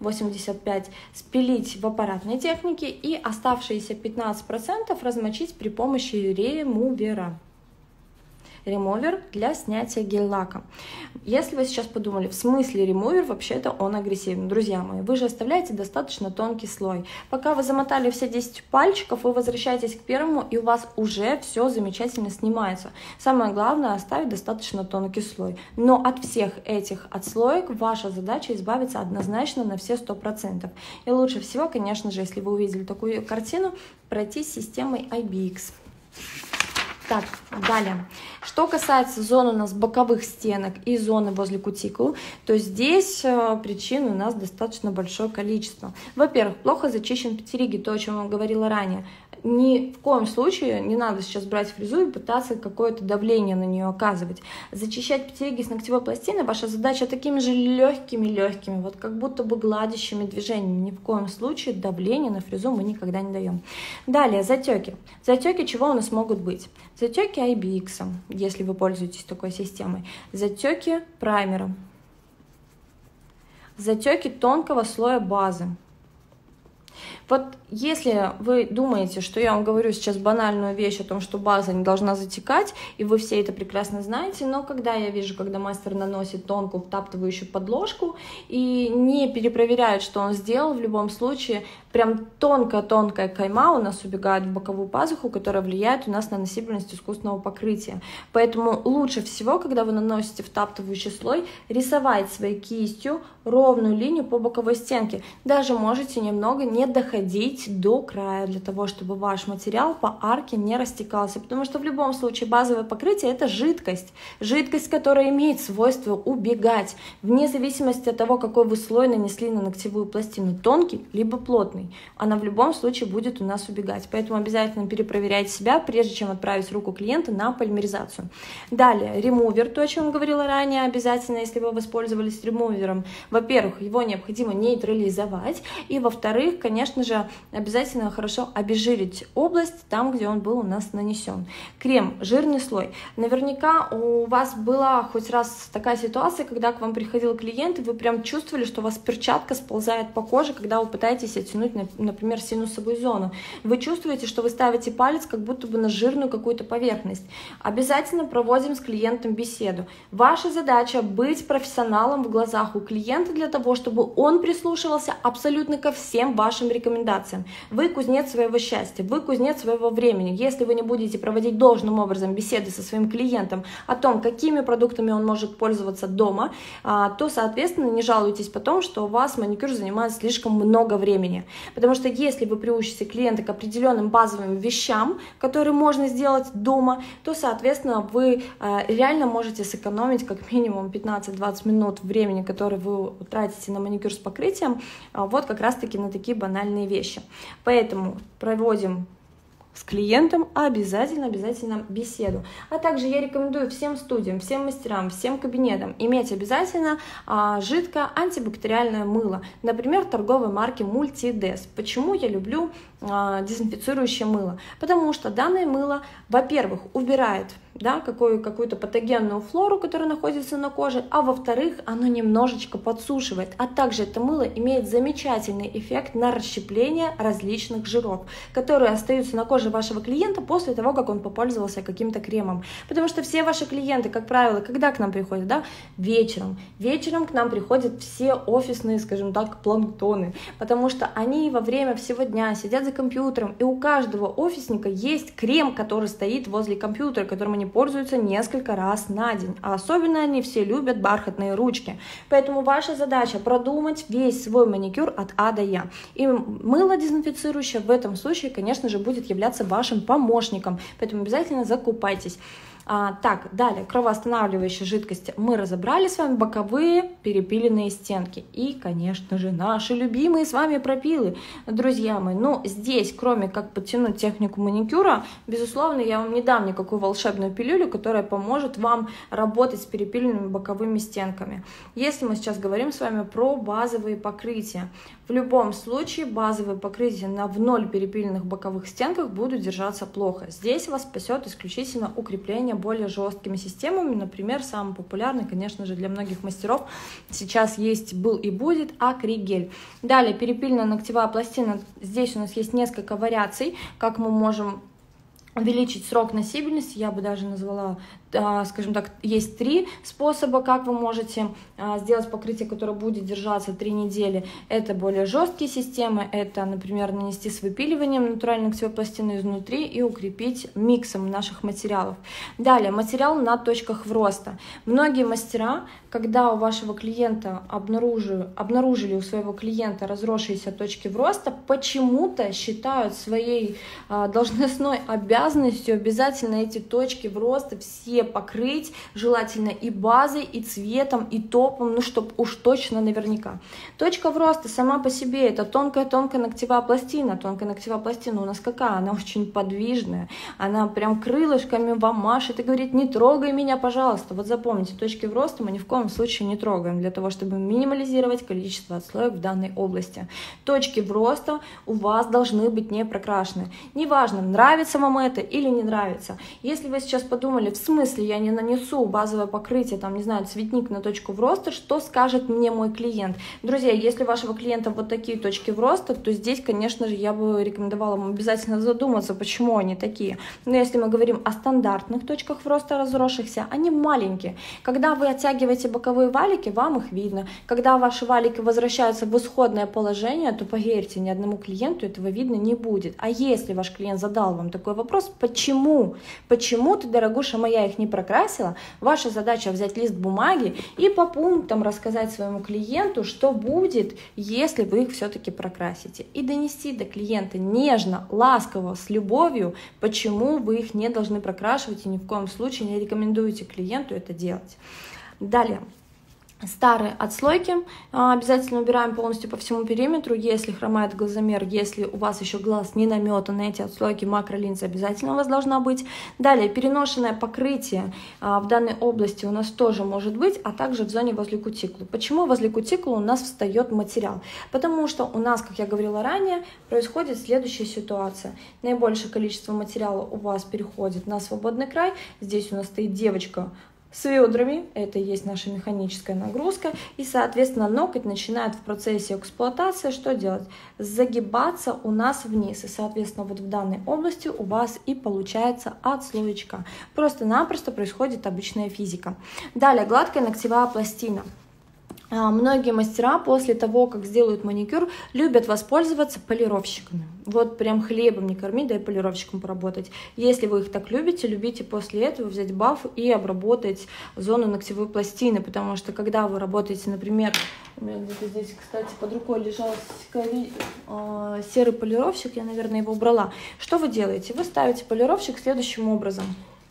85% спилить в аппаратной технике и оставшиеся 15% размочить при помощи ремувера. ремувер для снятия гель-лака. Если вы сейчас подумали, в смысле ремувер, вообще-то он агрессивный. Друзья мои, вы же оставляете достаточно тонкий слой. Пока вы замотали все 10 пальчиков, вы возвращаетесь к первому, и у вас уже все замечательно снимается. Самое главное — оставить достаточно тонкий слой. Но от всех этих отслоек ваша задача избавиться однозначно на все 100%. И лучше всего, конечно же, если вы увидели такую картину, пройти с системой IBX. Так, далее. Что касается зон у нас боковых стенок и зоны возле кутикул, то здесь причин у нас достаточно большое количество. Во-первых, плохо зачищен пятериги, то, о чем я говорила ранее. Ни в коем случае не надо сейчас брать фрезу и пытаться какое-то давление на нее оказывать. Зачищать пятериги с ногтевой пластины ваша задача такими же легкими, вот как будто бы гладящими движениями. Ни в коем случае давление на фрезу мы никогда не даем. Далее, затеки. Затеки чего у нас могут быть? Затеки IBX, если вы пользуетесь такой системой. Затеки праймером. Затеки тонкого слоя базы. Вот если вы думаете, что я вам говорю сейчас банальную вещь о том, что база не должна затекать, и вы все это прекрасно знаете, но когда я вижу, когда мастер наносит тонкую втаптывающую подложку и не перепроверяет, что он сделал, в любом случае прям тонкая кайма у нас убегает в боковую пазуху, которая влияет у нас на носибельность искусственного покрытия. Поэтому лучше всего, когда вы наносите втаптывающий слой, рисовать своей кистью ровную линию по боковой стенке. Даже можете немного не доходить до края, для того, чтобы ваш материал по арке не растекался, потому что в любом случае базовое покрытие — это жидкость, которая имеет свойство убегать, вне зависимости от того, какой вы слой нанесли на ногтевую пластину, тонкий либо плотный, она в любом случае будет у нас убегать, поэтому обязательно перепроверяйте себя, прежде чем отправить руку клиента на полимеризацию. Далее, ремувер, то, о чем я говорила ранее, обязательно, если вы воспользовались ремувером, во-первых, его необходимо нейтрализовать, и во-вторых, конечно же, обязательно хорошо обезжирить область там, где он был у нас нанесен. Крем, жирный слой. Наверняка у вас была хоть раз такая ситуация, когда к вам приходил клиент, и вы прям чувствовали, что у вас перчатка сползает по коже, когда вы пытаетесь оттянуть, например, синусовую зону. Вы чувствуете, что вы ставите палец как будто бы на жирную какую-то поверхность. Обязательно проводим с клиентом беседу. Ваша задача — быть профессионалом в глазах у клиента для того, чтобы он прислушивался абсолютно ко всем вашим рекомендациям. Вы кузнец своего счастья, вы кузнец своего времени. Если вы не будете проводить должным образом беседы со своим клиентом о том, какими продуктами он может пользоваться дома, то, соответственно, не жалуйтесь потом, что у вас маникюр занимает слишком много времени. Потому что если вы приучите клиента к определенным базовым вещам, которые можно сделать дома, то, соответственно, вы реально можете сэкономить как минимум 15-20 минут времени, которое вы тратите на маникюр с покрытием, вот как раз-таки на такие банальные вещи. Поэтому проводим с клиентом обязательно беседу. А также я рекомендую всем студиям, всем мастерам, всем кабинетам иметь обязательно жидкое антибактериальное мыло, например, торговой марки Multides. Почему я люблю дезинфицирующее мыло? Потому что данное мыло, во-первых, убирает какую-то патогенную флору, которая находится на коже, а во-вторых, оно немножечко подсушивает. А также это мыло имеет замечательный эффект на расщепление различных жиров, которые остаются на коже вашего клиента после того, как он попользовался каким-то кремом. Потому что все ваши клиенты, как правило, когда к нам приходят? Вечером. Вечером к нам приходят все офисные, скажем так, планктоны, потому что они во время всего дня сидят за компьютером, и у каждого офисника есть крем, который стоит возле компьютера, которым они пользуются несколько раз на день. А особенно они все любят бархатные ручки. Поэтому ваша задача продумать весь свой маникюр от А до Я. И мыло дезинфицирующее в этом случае, конечно же, будет являться вашим помощником. Поэтому обязательно закупайтесь. Так, далее, кровоостанавливающие жидкости мы разобрали с вами, боковые перепиленные стенки и, конечно же, наши любимые с вами пропилы, друзья мои. Но здесь, кроме как подтянуть технику маникюра, безусловно, я вам не дам никакую волшебную пилюлю, которая поможет вам работать с перепиленными боковыми стенками. Если мы сейчас говорим с вами про базовые покрытия, в любом случае базовые покрытия на в ноль перепиленных боковых стенках будут держаться плохо. Здесь вас спасет исключительно укрепление более жесткими системами. Например, самый популярный, конечно же, для многих мастеров сейчас есть, был и будет акригель. Далее, перепиленная ногтевая пластина. Здесь у нас есть несколько вариаций, как мы можем увеличить срок носибельности, я бы даже назвала скажем так, есть 3 способа, как вы можете сделать покрытие, которое будет держаться 3 недели. Это более жесткие системы, это, например, нанести с выпиливанием натуральной ногтевой пластины изнутри и укрепить миксом наших материалов. Далее, материал на точках роста. Многие мастера, когда у вашего клиента обнаружили у своего клиента разросшиеся точки роста, почему-то считают своей должностной обязанностью обязательно эти точки роста все покрыть, желательно и базой, и цветом, и топом, ну, чтобы уж точно наверняка. Точка роста сама по себе это тонкая-тонкая ногтевая пластина. Тонкая ногтевая пластина у нас какая? Она очень подвижная, она прям крылышками вам машет и говорит: не трогай меня, пожалуйста. Вот запомните, точки роста мы ни в коем случае не трогаем, для того, чтобы минимализировать количество отслоек в данной области. Точки роста у вас должны быть не прокрашены. Неважно, нравится вам это или не нравится. Если вы сейчас подумали, в смысле я не нанесу базовое покрытие, там, не знаю, цветник на точку роста, что скажет мне мой клиент? Друзья, если у вашего клиента вот такие точки роста, то здесь, конечно же, я бы рекомендовала вам обязательно задуматься, почему они такие. Но если мы говорим о стандартных точках роста разросшихся, они маленькие. Когда вы оттягиваете боковые валики, вам их видно. Когда ваши валики возвращаются в исходное положение, то, поверьте, ни одному клиенту этого видно не будет. А если ваш клиент задал вам такой вопрос: почему? Почему ты, дорогуша моя, их не прокрасила? Ваша задача взять лист бумаги и по пунктам рассказать своему клиенту, что будет, если вы их все-таки прокрасите. И донести до клиента нежно, ласково, с любовью, почему вы их не должны прокрашивать и ни в коем случае не рекомендуете клиенту это делать. Далее. Старые отслойки обязательно убираем полностью по всему периметру. Если хромает глазомер, если у вас еще глаз не наметан, эти отслойки макролинзы обязательно у вас должна быть. Далее, переношенное покрытие в данной области у нас тоже может быть, а также в зоне возле кутикулы. Почему возле кутикулы у нас встает материал? Потому что у нас, как я говорила ранее, происходит следующая ситуация. Наибольшее количество материала у вас переходит на свободный край. Здесь у нас стоит девочка с ведрами, это и есть наша механическая нагрузка, и, соответственно, ноготь начинает в процессе эксплуатации что делать? Загибаться у нас вниз, и, соответственно, вот в данной области у вас и получается отслоечка. Просто-напросто происходит обычная физика. Далее, гладкая ногтевая пластина. Многие мастера после того, как сделают маникюр, любят воспользоваться полировщиками. Вот прям хлебом не корми, дай полировщиком поработать. Если вы их так любите после этого взять баф и обработать зону ногтевой пластины, потому что когда вы работаете, например, у меня где-то здесь, кстати, под рукой лежал серый полировщик, я, наверное, его убрала. Что вы делаете? Вы ставите полировщик следующим образом.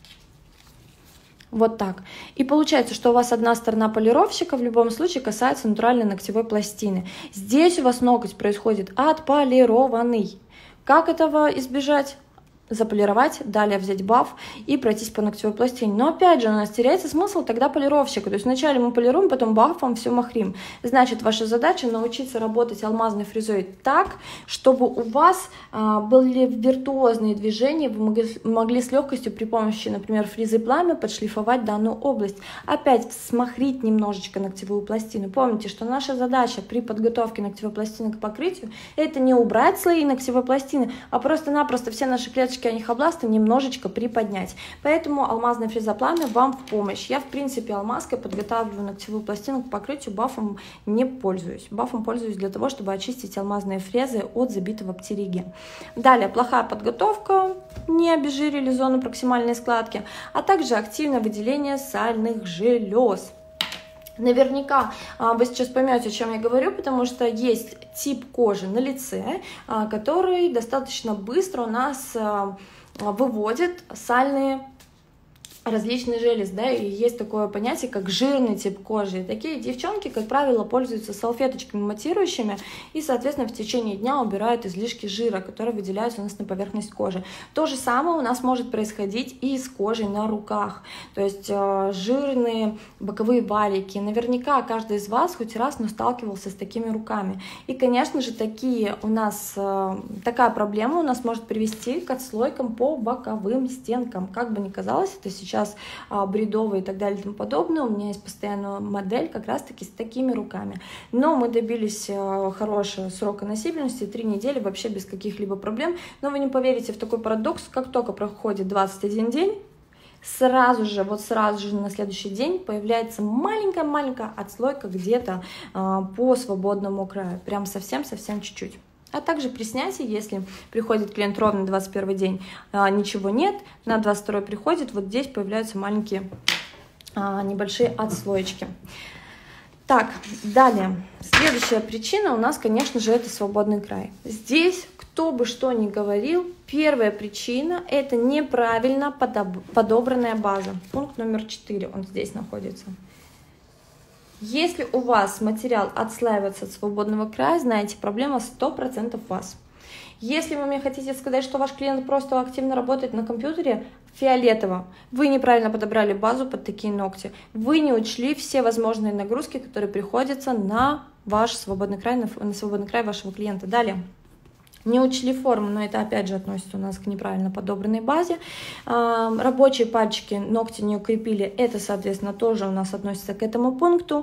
Вот так. И получается, что у вас одна сторона полировщика в любом случае касается натуральной ногтевой пластины. Здесь у вас ноготь происходит отполированный. Как этого избежать? Заполировать, далее взять баф и пройтись по ногтевой пластине. Но опять же у нас теряется смысл тогда полировщика. То есть вначале мы полируем, потом бафом все махрим. Значит, ваша задача научиться работать алмазной фрезой так, чтобы у вас были виртуозные движения, вы могли с легкостью при помощи, например, фрезы пламя подшлифовать данную область. Опять смахрить немножечко ногтевую пластину. Помните, что наша задача при подготовке ногтевой пластины к покрытию это не убрать слои ногтевой пластины, а просто-напросто все наши клеточки анихобласта немножечко приподнять. Поэтому алмазная фреза пламя вам в помощь. Я, в принципе, алмазкой подготавливаю ногтевую пластину к покрытию, бафом не пользуюсь. Бафом пользуюсь для того, чтобы очистить алмазные фрезы от забитого птериги. Далее, плохая подготовка, не обезжирили зону проксимальной складки, а также активное выделение сальных желез. Наверняка вы сейчас поймете, о чем я говорю, потому что есть тип кожи на лице, который достаточно быстро у нас выводит сальные различные железы, да, и есть такое понятие, как жирный тип кожи. И такие девчонки, как правило, пользуются салфеточками матирующими и, соответственно, в течение дня убирают излишки жира, которые выделяются у нас на поверхность кожи. То же самое у нас может происходить и с кожей на руках, то есть жирные боковые валики. Наверняка каждый из вас хоть раз, но сталкивался с такими руками. И, конечно же, такая проблема у нас может привести к отслойкам по боковым стенкам. Как бы ни казалось, это сейчас бредовые и так далее и тому подобное. У меня есть постоянная модель как раз-таки с такими руками. Но мы добились хорошего срока носибельности, 3 недели вообще без каких-либо проблем. Но вы не поверите в такой парадокс, как только проходит 21 день, сразу же, вот сразу же на следующий день появляется маленькая-маленькая отслойка где-то по свободному краю, прям совсем-совсем чуть-чуть. А также при снятии, если приходит клиент ровно 21 день, ничего нет, на 22 приходит, вот здесь появляются маленькие небольшие отслоечки. Так, далее, следующая причина у нас, конечно же, это свободный край. Здесь, кто бы что ни говорил, первая причина – это неправильно подобранная база. Пункт номер 4, он здесь находится. Если у вас материал отслаивается от свободного края, знаете, проблема 100% у вас. Если вы мне хотите сказать, что ваш клиент просто активно работает на компьютере, фиолетово, вы неправильно подобрали базу под такие ногти, вы не учли все возможные нагрузки, которые приходятся на ваш свободный край, на свободный край вашего клиента. Далее. Не учли форму, но это опять же относится у нас к неправильно подобранной базе. Рабочие пальчики, ногти не укрепили, это, соответственно, тоже у нас относится к этому пункту.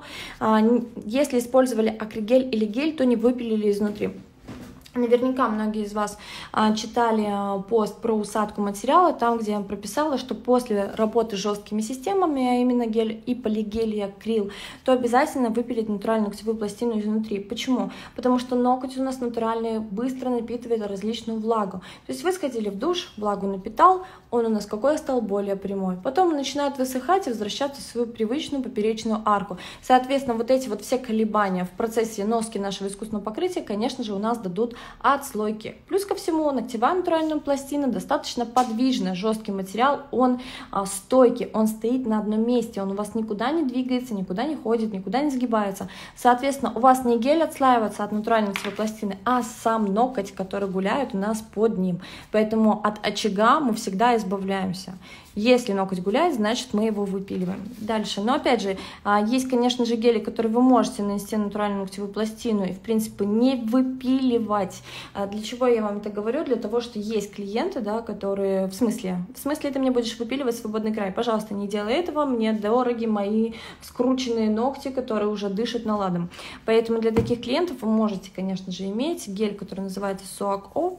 Если использовали акригель или гель, то не выпилили изнутри. Наверняка многие из вас читали пост про усадку материала, там, где я прописала, что после работы с жесткими системами, а именно гель и полигель и акрил, то обязательно выпилить натуральную ногтевую пластину изнутри. Почему? Потому что ноготь у нас натуральный быстро напитывает различную влагу. То есть вы сходили в душ, влагу напитал, он у нас какой стал? Более прямой. Потом он начинает высыхать и возвращаться в свою привычную поперечную арку. Соответственно, вот эти вот все колебания в процессе носки нашего искусственного покрытия, конечно же, у нас дадут отслойки. Плюс ко всему, ногтевая натуральная пластина достаточно подвижная, жесткий материал, он стойкий, он стоит на одном месте, он у вас никуда не двигается, никуда не ходит, никуда не сгибается. Соответственно, у вас не гель отслаивается от натуральной ногтевой пластины, а сам ноготь, который гуляет у нас под ним. Поэтому от очага мы всегда избавляемся. Если ноготь гуляет, значит мы его выпиливаем. Дальше. Но опять же, есть, конечно же, гели, которые вы можете нанести на натуральную ногтевую пластину и, в принципе, не выпиливать. Для чего я вам это говорю? Для того, что есть клиенты, да, которые... В смысле ты мне будешь выпиливать свободный край? Пожалуйста, не делай этого. Мне дороги мои скрученные ногти, которые уже дышат наладом. Поэтому для таких клиентов вы можете, конечно же, иметь гель, который называется Soak Off.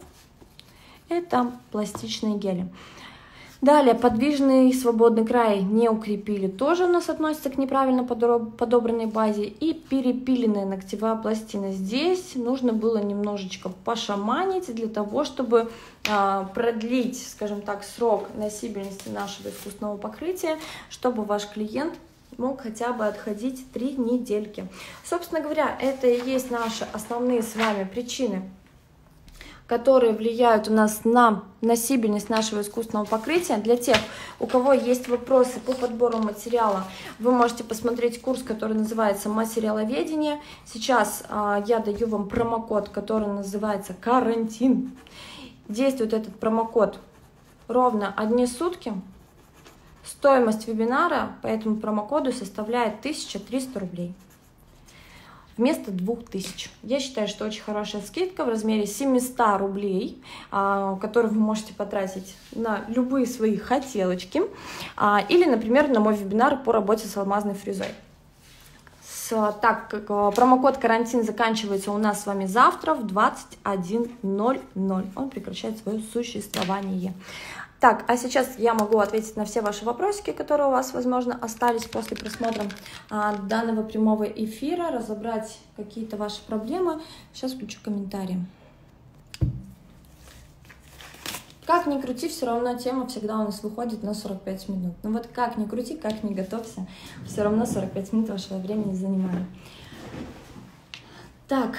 Это пластичные гели. Далее, подвижный свободный край не укрепили, тоже у нас относится к неправильно подобранной базе. И перепиленная ногтевая пластина. Здесь нужно было немножечко пошаманить для того, чтобы продлить, скажем так, срок носибельности нашего искусственного покрытия, чтобы ваш клиент мог хотя бы отходить 3 недельки. Собственно говоря, это и есть наши основные с вами причины, которые влияют у нас на носибельность нашего искусственного покрытия. Для тех, у кого есть вопросы по подбору материала, вы можете посмотреть курс, который называется «Материаловедение». Сейчас я даю вам промокод, который называется «Карантин». Действует этот промокод ровно 1 сутки. Стоимость вебинара по этому промокоду составляет 1300 рублей. Вместо 2000. Я считаю, что очень хорошая скидка в размере 700 рублей, которую вы можете потратить на любые свои хотелочки, или, например, на мой вебинар по работе с алмазной фрезой. Так как промокод «Карантин» заканчивается у нас с вами завтра в 21:00. Он прекращает свое существование. Так, а сейчас я могу ответить на все ваши вопросики, которые у вас, возможно, остались после просмотра данного прямого эфира, разобрать какие-то ваши проблемы. Сейчас включу комментарии. Как ни крути, все равно тема всегда у нас выходит на 45 минут. Ну вот как ни крути, как ни готовься, все равно 45 минут вашего времени занимаю. Так.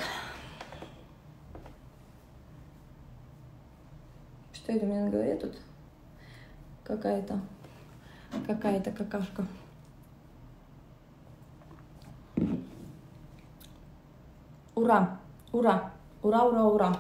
Что это у меня на голове тут? Какая-то какашка. Ура! Ура! Ура, ура, ура!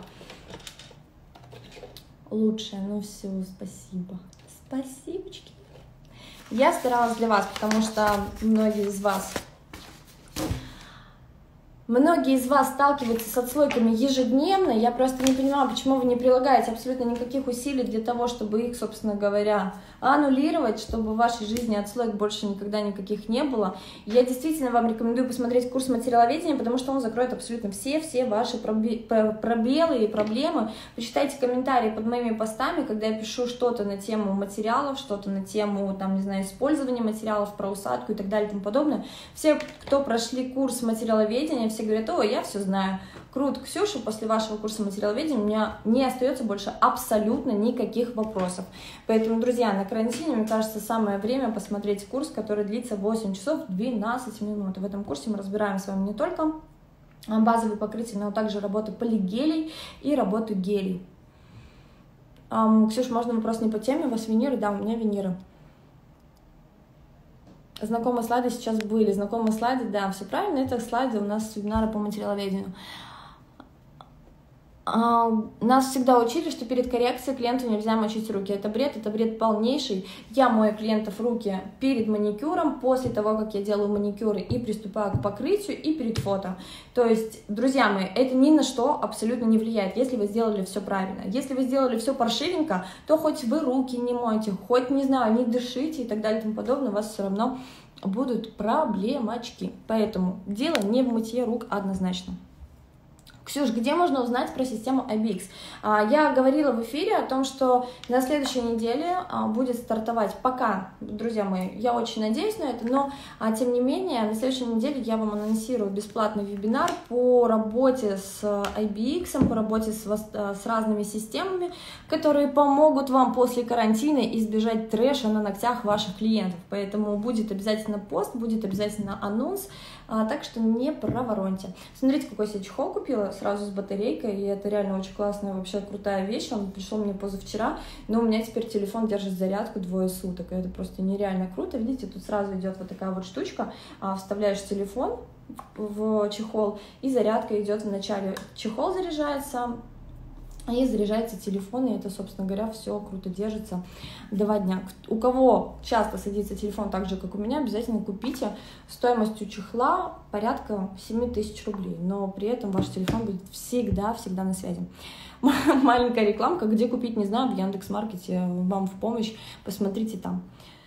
Лучшее, ну все, спасибо. Спасибочки. Я старалась для вас, потому что многие из вас Многие из вас сталкиваются с отслойками ежедневно. Я просто не понимаю, почему вы не прилагаете абсолютно никаких усилий для того, чтобы их, собственно говоря, аннулировать, чтобы в вашей жизни отслоек больше никогда никаких не было. Я действительно вам рекомендую посмотреть курс материаловедения, потому что он закроет абсолютно все ваши пробелы и проблемы. Почитайте комментарии под моими постами, когда я пишу что-то на тему материалов, что-то на тему, там, не знаю, использования материалов, про усадку и так далее и тому подобное. Все, кто прошли курс материаловедения, все говорят: о, я все знаю. Круто, Ксюша, после вашего курса материаловедения у меня не остается больше абсолютно никаких вопросов. Поэтому, друзья, на карантине, мне кажется, самое время посмотреть курс, который длится 8 часов 12 минут. В этом курсе мы разбираем с вами не только базовые покрытия, но также работу полигелей и работу гелей. Ксюша, можно вопрос не по теме? У вас виниры? Да, у меня виниры. Знакомые слайды сейчас были. Знакомые слайды, да, все правильно. Это слайды у нас с вебинара по материаловедению. Нас всегда учили, что перед коррекцией клиенту нельзя мочить руки. Это бред полнейший. Я мою клиентов руки перед маникюром, после того, как я делаю маникюры и приступаю к покрытию, и перед фото. То есть, друзья мои, это ни на что абсолютно не влияет, если вы сделали все правильно. Если вы сделали все паршивенько, то хоть вы руки не мойте, хоть, не знаю, не дышите и так далее и тому подобное, у вас все равно будут проблемочки. Поэтому дело не в мытье рук однозначно. Ксюш, где можно узнать про систему IBX? Я говорила в эфире о том, что на следующей неделе будет стартовать, пока, друзья мои, я очень надеюсь на это, но тем не менее на следующей неделе я вам анонсирую бесплатный вебинар по работе с IBX, по работе с разными системами, которые помогут вам после карантина избежать трэша на ногтях ваших клиентов. Поэтому будет обязательно пост, будет обязательно анонс, так что не провороньте. Смотрите, какой я чехол купила сразу с батарейкой, и это реально очень классная, вообще крутая вещь. Он пришел мне позавчера, но у меня теперь телефон держит зарядку 2 суток, и это просто нереально круто. Видите, тут сразу идет вот такая вот штучка, вставляешь телефон в чехол, и зарядка идет в начале. Чехол заряжается, и заряжается телефон, и это, собственно говоря, все круто держится 2 дня. У кого часто садится телефон так же, как у меня, обязательно купите. Стоимость у чехла порядка 7000 рублей, но при этом ваш телефон будет всегда на связи. Маленькая рекламка, где купить, не знаю, в Яндекс.Маркете, вам в помощь, посмотрите там.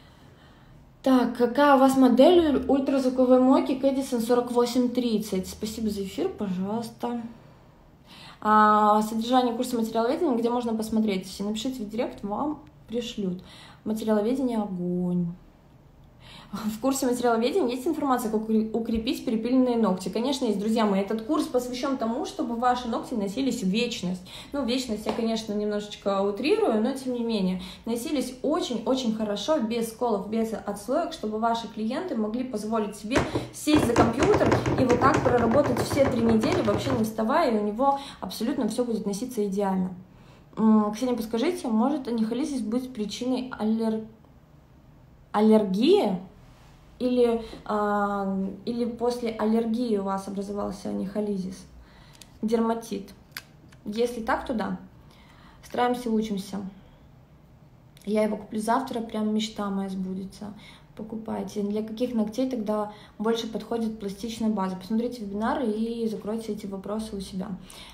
Так, какая у вас модель ультразвуковой мойки Эдисон 4830? Спасибо за эфир, пожалуйста. Содержание курса материаловедения, где можно посмотреть. Напишите в директ, вам пришлют. Материаловедение — огонь. В курсе материаловедения есть информация, как укрепить перепиленные ногти. Конечно, есть, друзья мои. Этот курс посвящен тому, чтобы ваши ногти носились в вечность. Ну, вечность я, конечно, немножечко утрирую, но тем не менее. Носились очень-очень хорошо, без сколов, без отслоек, чтобы ваши клиенты могли позволить себе сесть за компьютер и вот так проработать все 3 недели, вообще не вставая, и у него абсолютно все будет носиться идеально. Ксения, подскажите, может анихолизис быть причиной аллергии? Или после аллергии у вас образовался анихолизис, дерматит? Если так, то да. Стараемся, учимся. Я его куплю завтра, прям мечта моя сбудется. Покупайте. Для каких ногтей тогда больше подходит пластичная база? Посмотрите вебинары и закройте эти вопросы у себя.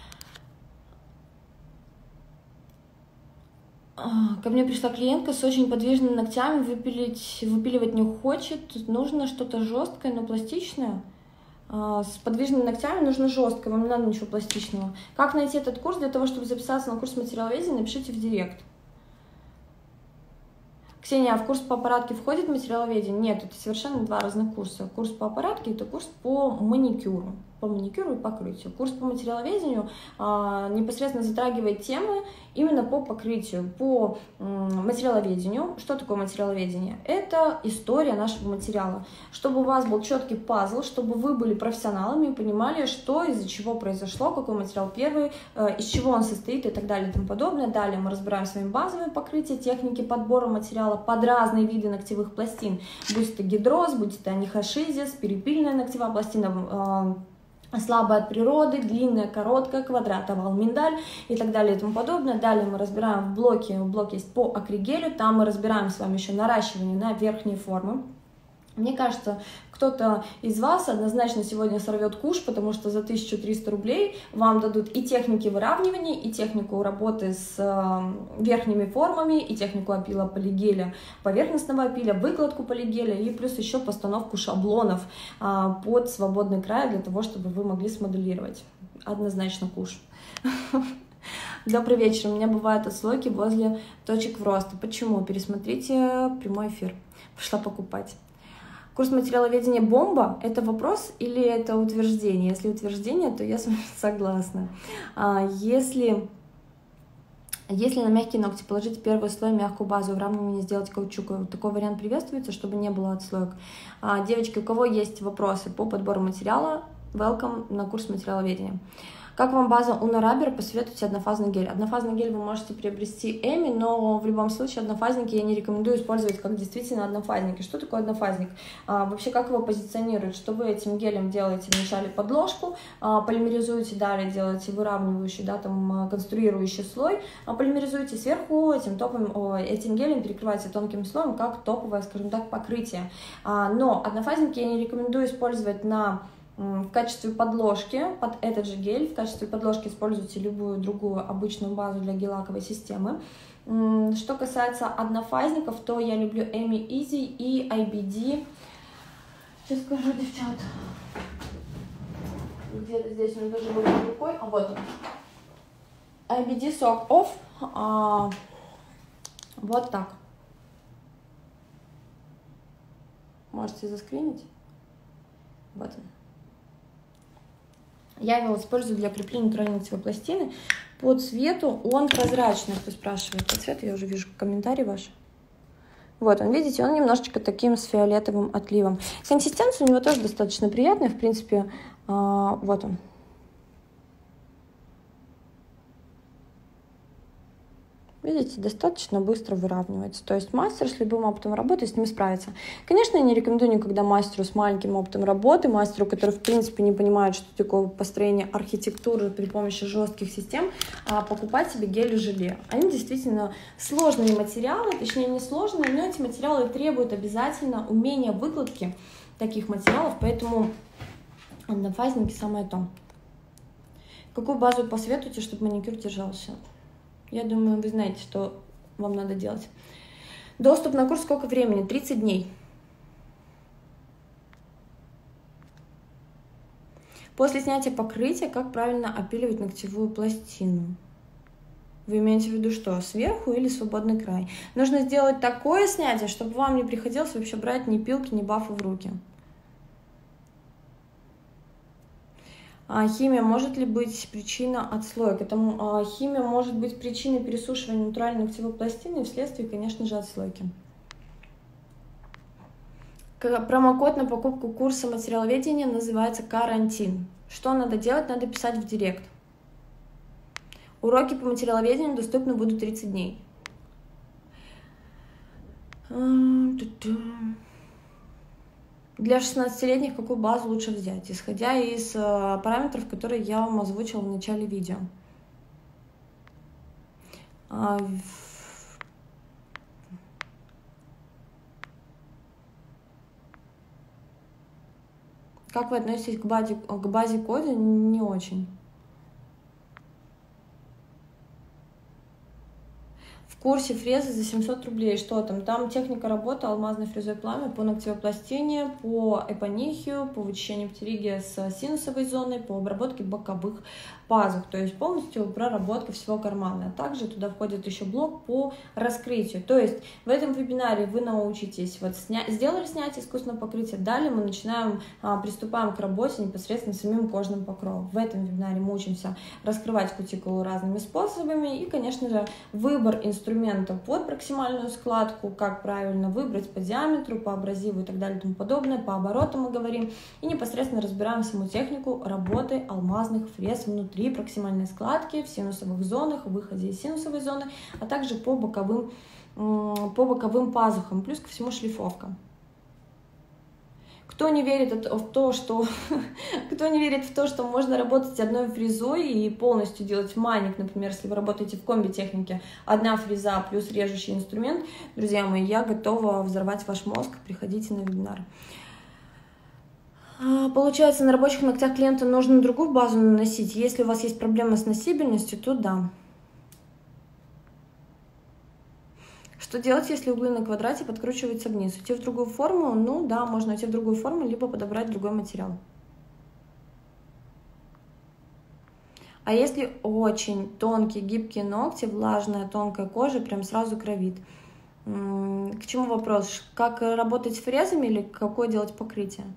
Ко мне пришла клиентка с очень подвижными ногтями, выпиливать не хочет, нужно что-то жесткое, но пластичное. С подвижными ногтями нужно жесткое, вам не надо ничего пластичного. Как найти этот курс? Для того, чтобы записаться на курс материаловедения, напишите в директ. Ксения, а в курс по аппаратке входит материаловедение? Нет, это совершенно 2 разных курса. Курс по аппаратке — это курс по маникюру и покрытию. Курс по материаловедению непосредственно затрагивает темы именно по покрытию, по материаловедению. Что такое материаловедение? Это история нашего материала. Чтобы у вас был четкий пазл, чтобы вы были профессионалами и понимали, что из-за чего произошло, какой материал первый, из чего он состоит и так далее и тому подобное. Далее мы разбираем с вами базовые покрытия, техники подбора материала под разные виды ногтевых пластин. Будь это гидроз, будь это анихошизис, перепильная ногтевая пластина, слабая от природы, длинная, короткая, квадрат, овал, миндаль и так далее и тому подобное. Далее мы разбираем блок есть по акригелю, там мы разбираем с вами еще наращивание на верхние формы. Мне кажется, кто-то из вас однозначно сегодня сорвет куш, потому что за 1300 рублей вам дадут и техники выравнивания, и технику работы с верхними формами, и технику опила полигеля, поверхностного опиля, выкладку полигеля, и плюс еще постановку шаблонов под свободный край для того, чтобы вы могли смоделировать. Однозначно куш. Добрый вечер. У меня бывают отслойки возле точек в роста. Почему? Пересмотрите прямой эфир. Пошла покупать. Курс материаловедения бомба – это вопрос или это утверждение? Если утверждение, то я с вами согласна. Если на мягкие ногти положить первый слой, мягкую базу, выравнивание сделать каучуковый, такой вариант приветствуется, чтобы не было отслоек. Девочки, у кого есть вопросы по подбору материала, welcome на курс материаловедения. Как вам база Uno Rubber? Посоветуйте однофазный гель. Однофазный гель вы можете приобрести Эми, но в любом случае однофазники я не рекомендую использовать как действительно однофазники. Что такое однофазник? Вообще, как его позиционируют? Что вы этим гелем делаете вначале подложку, полимеризуете, далее делаете выравнивающий, да, там, конструирующий слой, полимеризуете сверху этим гелем, перекрываете тонким слоем, как топовое, скажем так, покрытие. Но однофазники я не рекомендую использовать в качестве подложки под этот же гель. В качестве подложки используйте любую другую обычную базу для гель-лаковой системы. Что касается однофазников, то я люблю Эми Easy и IBD. Сейчас скажу, девчат. Где-то здесь он тоже был под рукой. Вот он. IBD Soak Off. Вот так. Можете заскринить. Вот он. Я его использую для крепления натуральной ногтевой пластины. По цвету он прозрачный, кто спрашивает. По цвету я уже вижу комментарий ваш. Вот он, видите, он немножечко таким с фиолетовым отливом. Консистенция у него тоже достаточно приятная, в принципе. Вот он. Видите, достаточно быстро выравнивается. То есть мастер с любым опытом работы с ним справится. Конечно, я не рекомендую никогда мастеру с маленьким опытом работы, мастеру, который в принципе не понимает, что такое построение архитектуры при помощи жестких систем, покупать себе гель и желе. Они действительно сложные материалы, точнее не сложные, но эти материалы требуют обязательно умения выкладки таких материалов, поэтому однофазники самое то. Какую базу посоветуете, чтобы маникюр держался? Я думаю, вы знаете, что вам надо делать. Доступ на курс сколько времени? 30 дней. После снятия покрытия, как правильно опиливать ногтевую пластину? Вы имеете в виду что? Сверху или свободный край? Нужно сделать такое снятие, чтобы вам не приходилось вообще брать ни пилки, ни бафы в руки. Химия может ли быть причина отслоек? Химия может быть причиной пересушивания натуральной ногтевой пластины и вследствие, конечно же, отслойки. Промокод на покупку курса материаловедения называется «Карантин». Что надо делать? Надо писать в директ. Уроки по материаловедению доступны будут 30 дней. Для 16-летних какую базу лучше взять, исходя из параметров, которые я вам озвучила в начале видео. Как вы относитесь к базе Коди? Не очень. В курсе фрезы за 700 рублей. Что там? Там техника работы алмазной фрезой пламя по ногтевой пластине, по эпонихию, по вычищению птеригия с синусовой зоной, по обработке боковых пазух. То есть полностью проработка всего кармана. Также туда входит еще блок по раскрытию. То есть в этом вебинаре вы научитесь, сделали снятие искусственного покрытия, далее мы приступаем к работе непосредственно с самим кожным покровом. В этом вебинаре мы учимся раскрывать кутикулу разными способами и, конечно же, выбор инструмента под проксимальную складку, как правильно выбрать по диаметру, по абразиву и так далее и тому подобное, по оборотам мы говорим и непосредственно разбираем саму технику работы алмазных фрез внутри проксимальной складки, в синусовых зонах, в выходе из синусовой зоны, а также по боковым пазухам, плюс ко всему шлифовка. Кто не верит в то, что кто не верит в то, что можно работать одной фрезой и полностью делать маник, например, если вы работаете в комби-технике, одна фреза плюс режущий инструмент, друзья мои, я готова взорвать ваш мозг, приходите на вебинар. Получается, на рабочих ногтях клиента нужно другую базу наносить. Если у вас есть проблемы с носибельностью, то да. Что делать, если углы на квадрате подкручиваются вниз? Уйти в другую форму? Ну да, можно уйти в другую форму, либо подобрать другой материал. А если очень тонкие, гибкие ногти, влажная, тонкая кожа, прям сразу кровит. К чему вопрос? Как работать с фрезами или какое делать покрытие?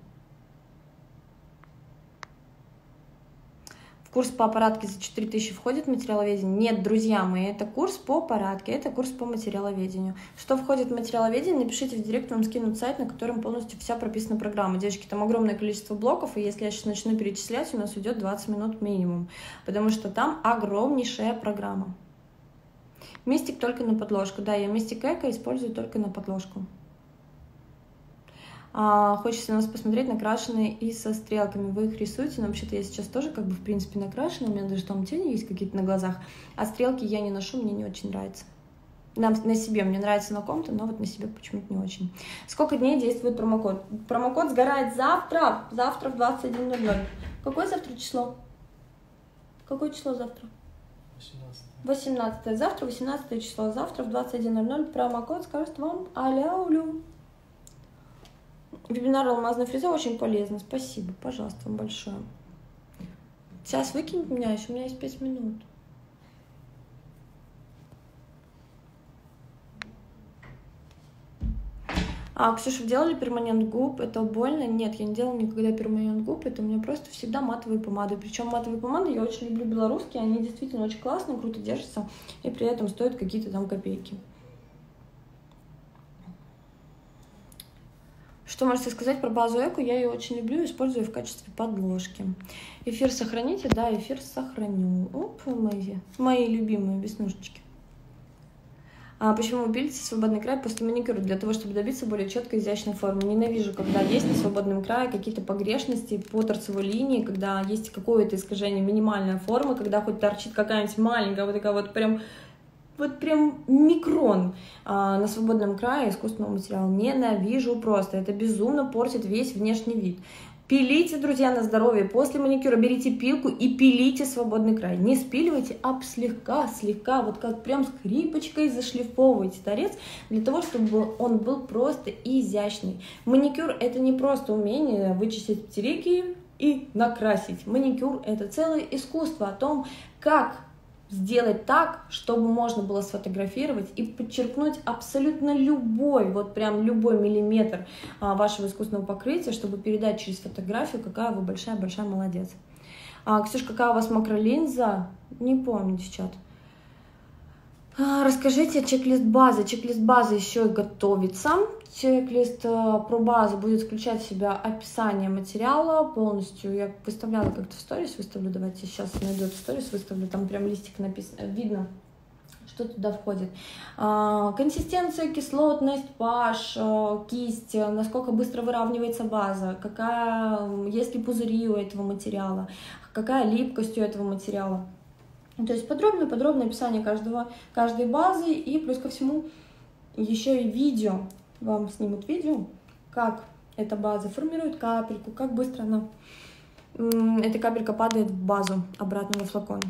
В курс по аппаратке за 4000 входит материаловедение? Нет, друзья мои, это курс по аппаратке, это курс по материаловедению. Что входит в материаловедение, напишите в директ, вам скинут сайт, на котором полностью вся прописана программа. Девочки, там огромное количество блоков, и если я сейчас начну перечислять, у нас уйдет 20 минут минимум, потому что там огромнейшая программа. Мистик только на подложку. Да, я Мистик Эко использую только на подложку. Хочется на вас посмотреть, накрашенные и со стрелками. Вы их рисуете, но вообще-то я сейчас тоже как бы в принципе накрашена, у меня даже там тени есть какие-то на глазах, а стрелки я не ношу, мне не очень нравится. На себе мне нравится на ком-то, но вот на себе почему-то не очень. Сколько дней действует промокод? Промокод сгорает завтра в 21:00. Какое завтра число? Какое число завтра? 18. Завтра 18 число. Завтра в 21:00 промокод скажет вам аляулю. Вебинар «Алмазная фреза» очень полезно. Спасибо, пожалуйста, вам большое. Сейчас выкинет меня, еще у меня есть 5 минут. Ксюша, делали перманент губ? Это больно? Нет, я не делала никогда перманент губ. Это у меня просто всегда матовые помады. Причем матовые помады я очень люблю белорусские. Они действительно очень классные, круто держатся. И при этом стоят какие-то там копейки. Что можете сказать про базу Эко? Я ее очень люблю, использую в качестве подложки. Эфир сохраните? Да, эфир сохраню. Оп, мои любимые веснушечки. Почему вы пилите свободный край после маникюра? Для того, чтобы добиться более четкой, изящной формы. Ненавижу, когда есть на свободном крае какие-то погрешности по торцевой линии, когда есть какое-то искажение минимальной формы, когда хоть торчит какая-нибудь маленькая, вот такая вот прям микрон на свободном крае искусственного материала. Ненавижу просто. Это безумно портит весь внешний вид. Пилите, друзья, на здоровье. После маникюра берите пилку и пилите свободный край. Не спиливайте, а слегка, вот как прям скрипочкой зашлифовывайте торец, для того, чтобы он был просто изящный. Маникюр — это не просто умение вычистить птерики и накрасить. Маникюр — это целое искусство о том, как сделать так, чтобы можно было сфотографировать и подчеркнуть абсолютно любой, вот прям любой миллиметр вашего искусственного покрытия, чтобы передать через фотографию, какая вы большая-большая молодец. Ксюш, какая у вас макролинза? Не помню, девчат. Расскажите чек-лист базы. Чек-лист базы еще и готовится. Чек-лист про базу будет включать в себя описание материала полностью. Я выставляла как-то в сторис, выставлю. Давайте сейчас найду эту сторис, выставлю. Там прям листик написано. Видно, что туда входит. Консистенция, кислотность, pH, кисть, насколько быстро выравнивается база, есть ли пузыри у этого материала, какая липкость у этого материала. То есть подробное описание каждой базы, и плюс ко всему еще и видео. Вам снимут видео, как эта база формирует капельку, как быстро эта капелька падает в базу обратно во флакон.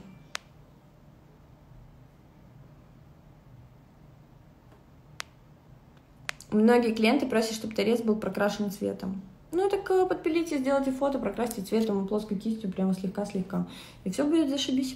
Многие клиенты просят, чтобы торец был прокрашен цветом. Ну так подпилите, сделайте фото, прокрасьте цветом плоской кистью, прямо слегка-слегка. И все будет зашибись.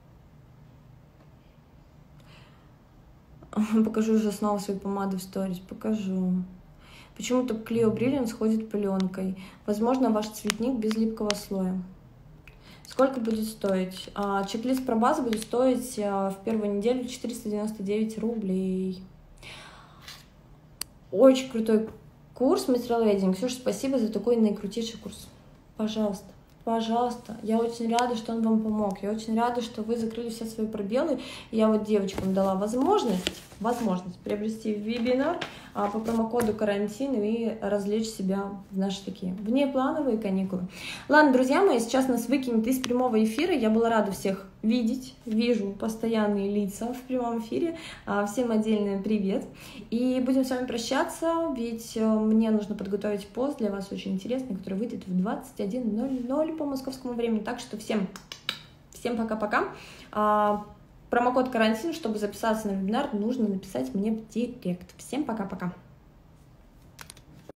Покажу уже снова свои помады в сторис. Покажу. Почему-то Clio Brilliant сходит пленкой. Возможно, ваш цветник без липкого слоя. Сколько будет стоить? Чек-лист про базу будет стоить в первую неделю 499 рублей. Очень крутой курс материаловедения. Ксюша, спасибо за такой наикрутейший курс. Пожалуйста. Пожалуйста, я очень рада, что он вам помог. Я очень рада, что вы закрыли все свои пробелы. И я вот девочкам дала возможность возможность приобрести вебинар по промокоду карантин и развлечь себя в наши такие внеплановые каникулы. Ладно, друзья мои, сейчас нас выкинет из прямого эфира. Я была рада всех видеть, вижу постоянные лица в прямом эфире. Всем отдельный привет. И будем с вами прощаться, ведь мне нужно подготовить пост для вас очень интересный, который выйдет в 21:00 по московскому времени. Так что всем пока-пока. Промокод карантин, чтобы записаться на вебинар, нужно написать мне в директ. Всем пока-пока.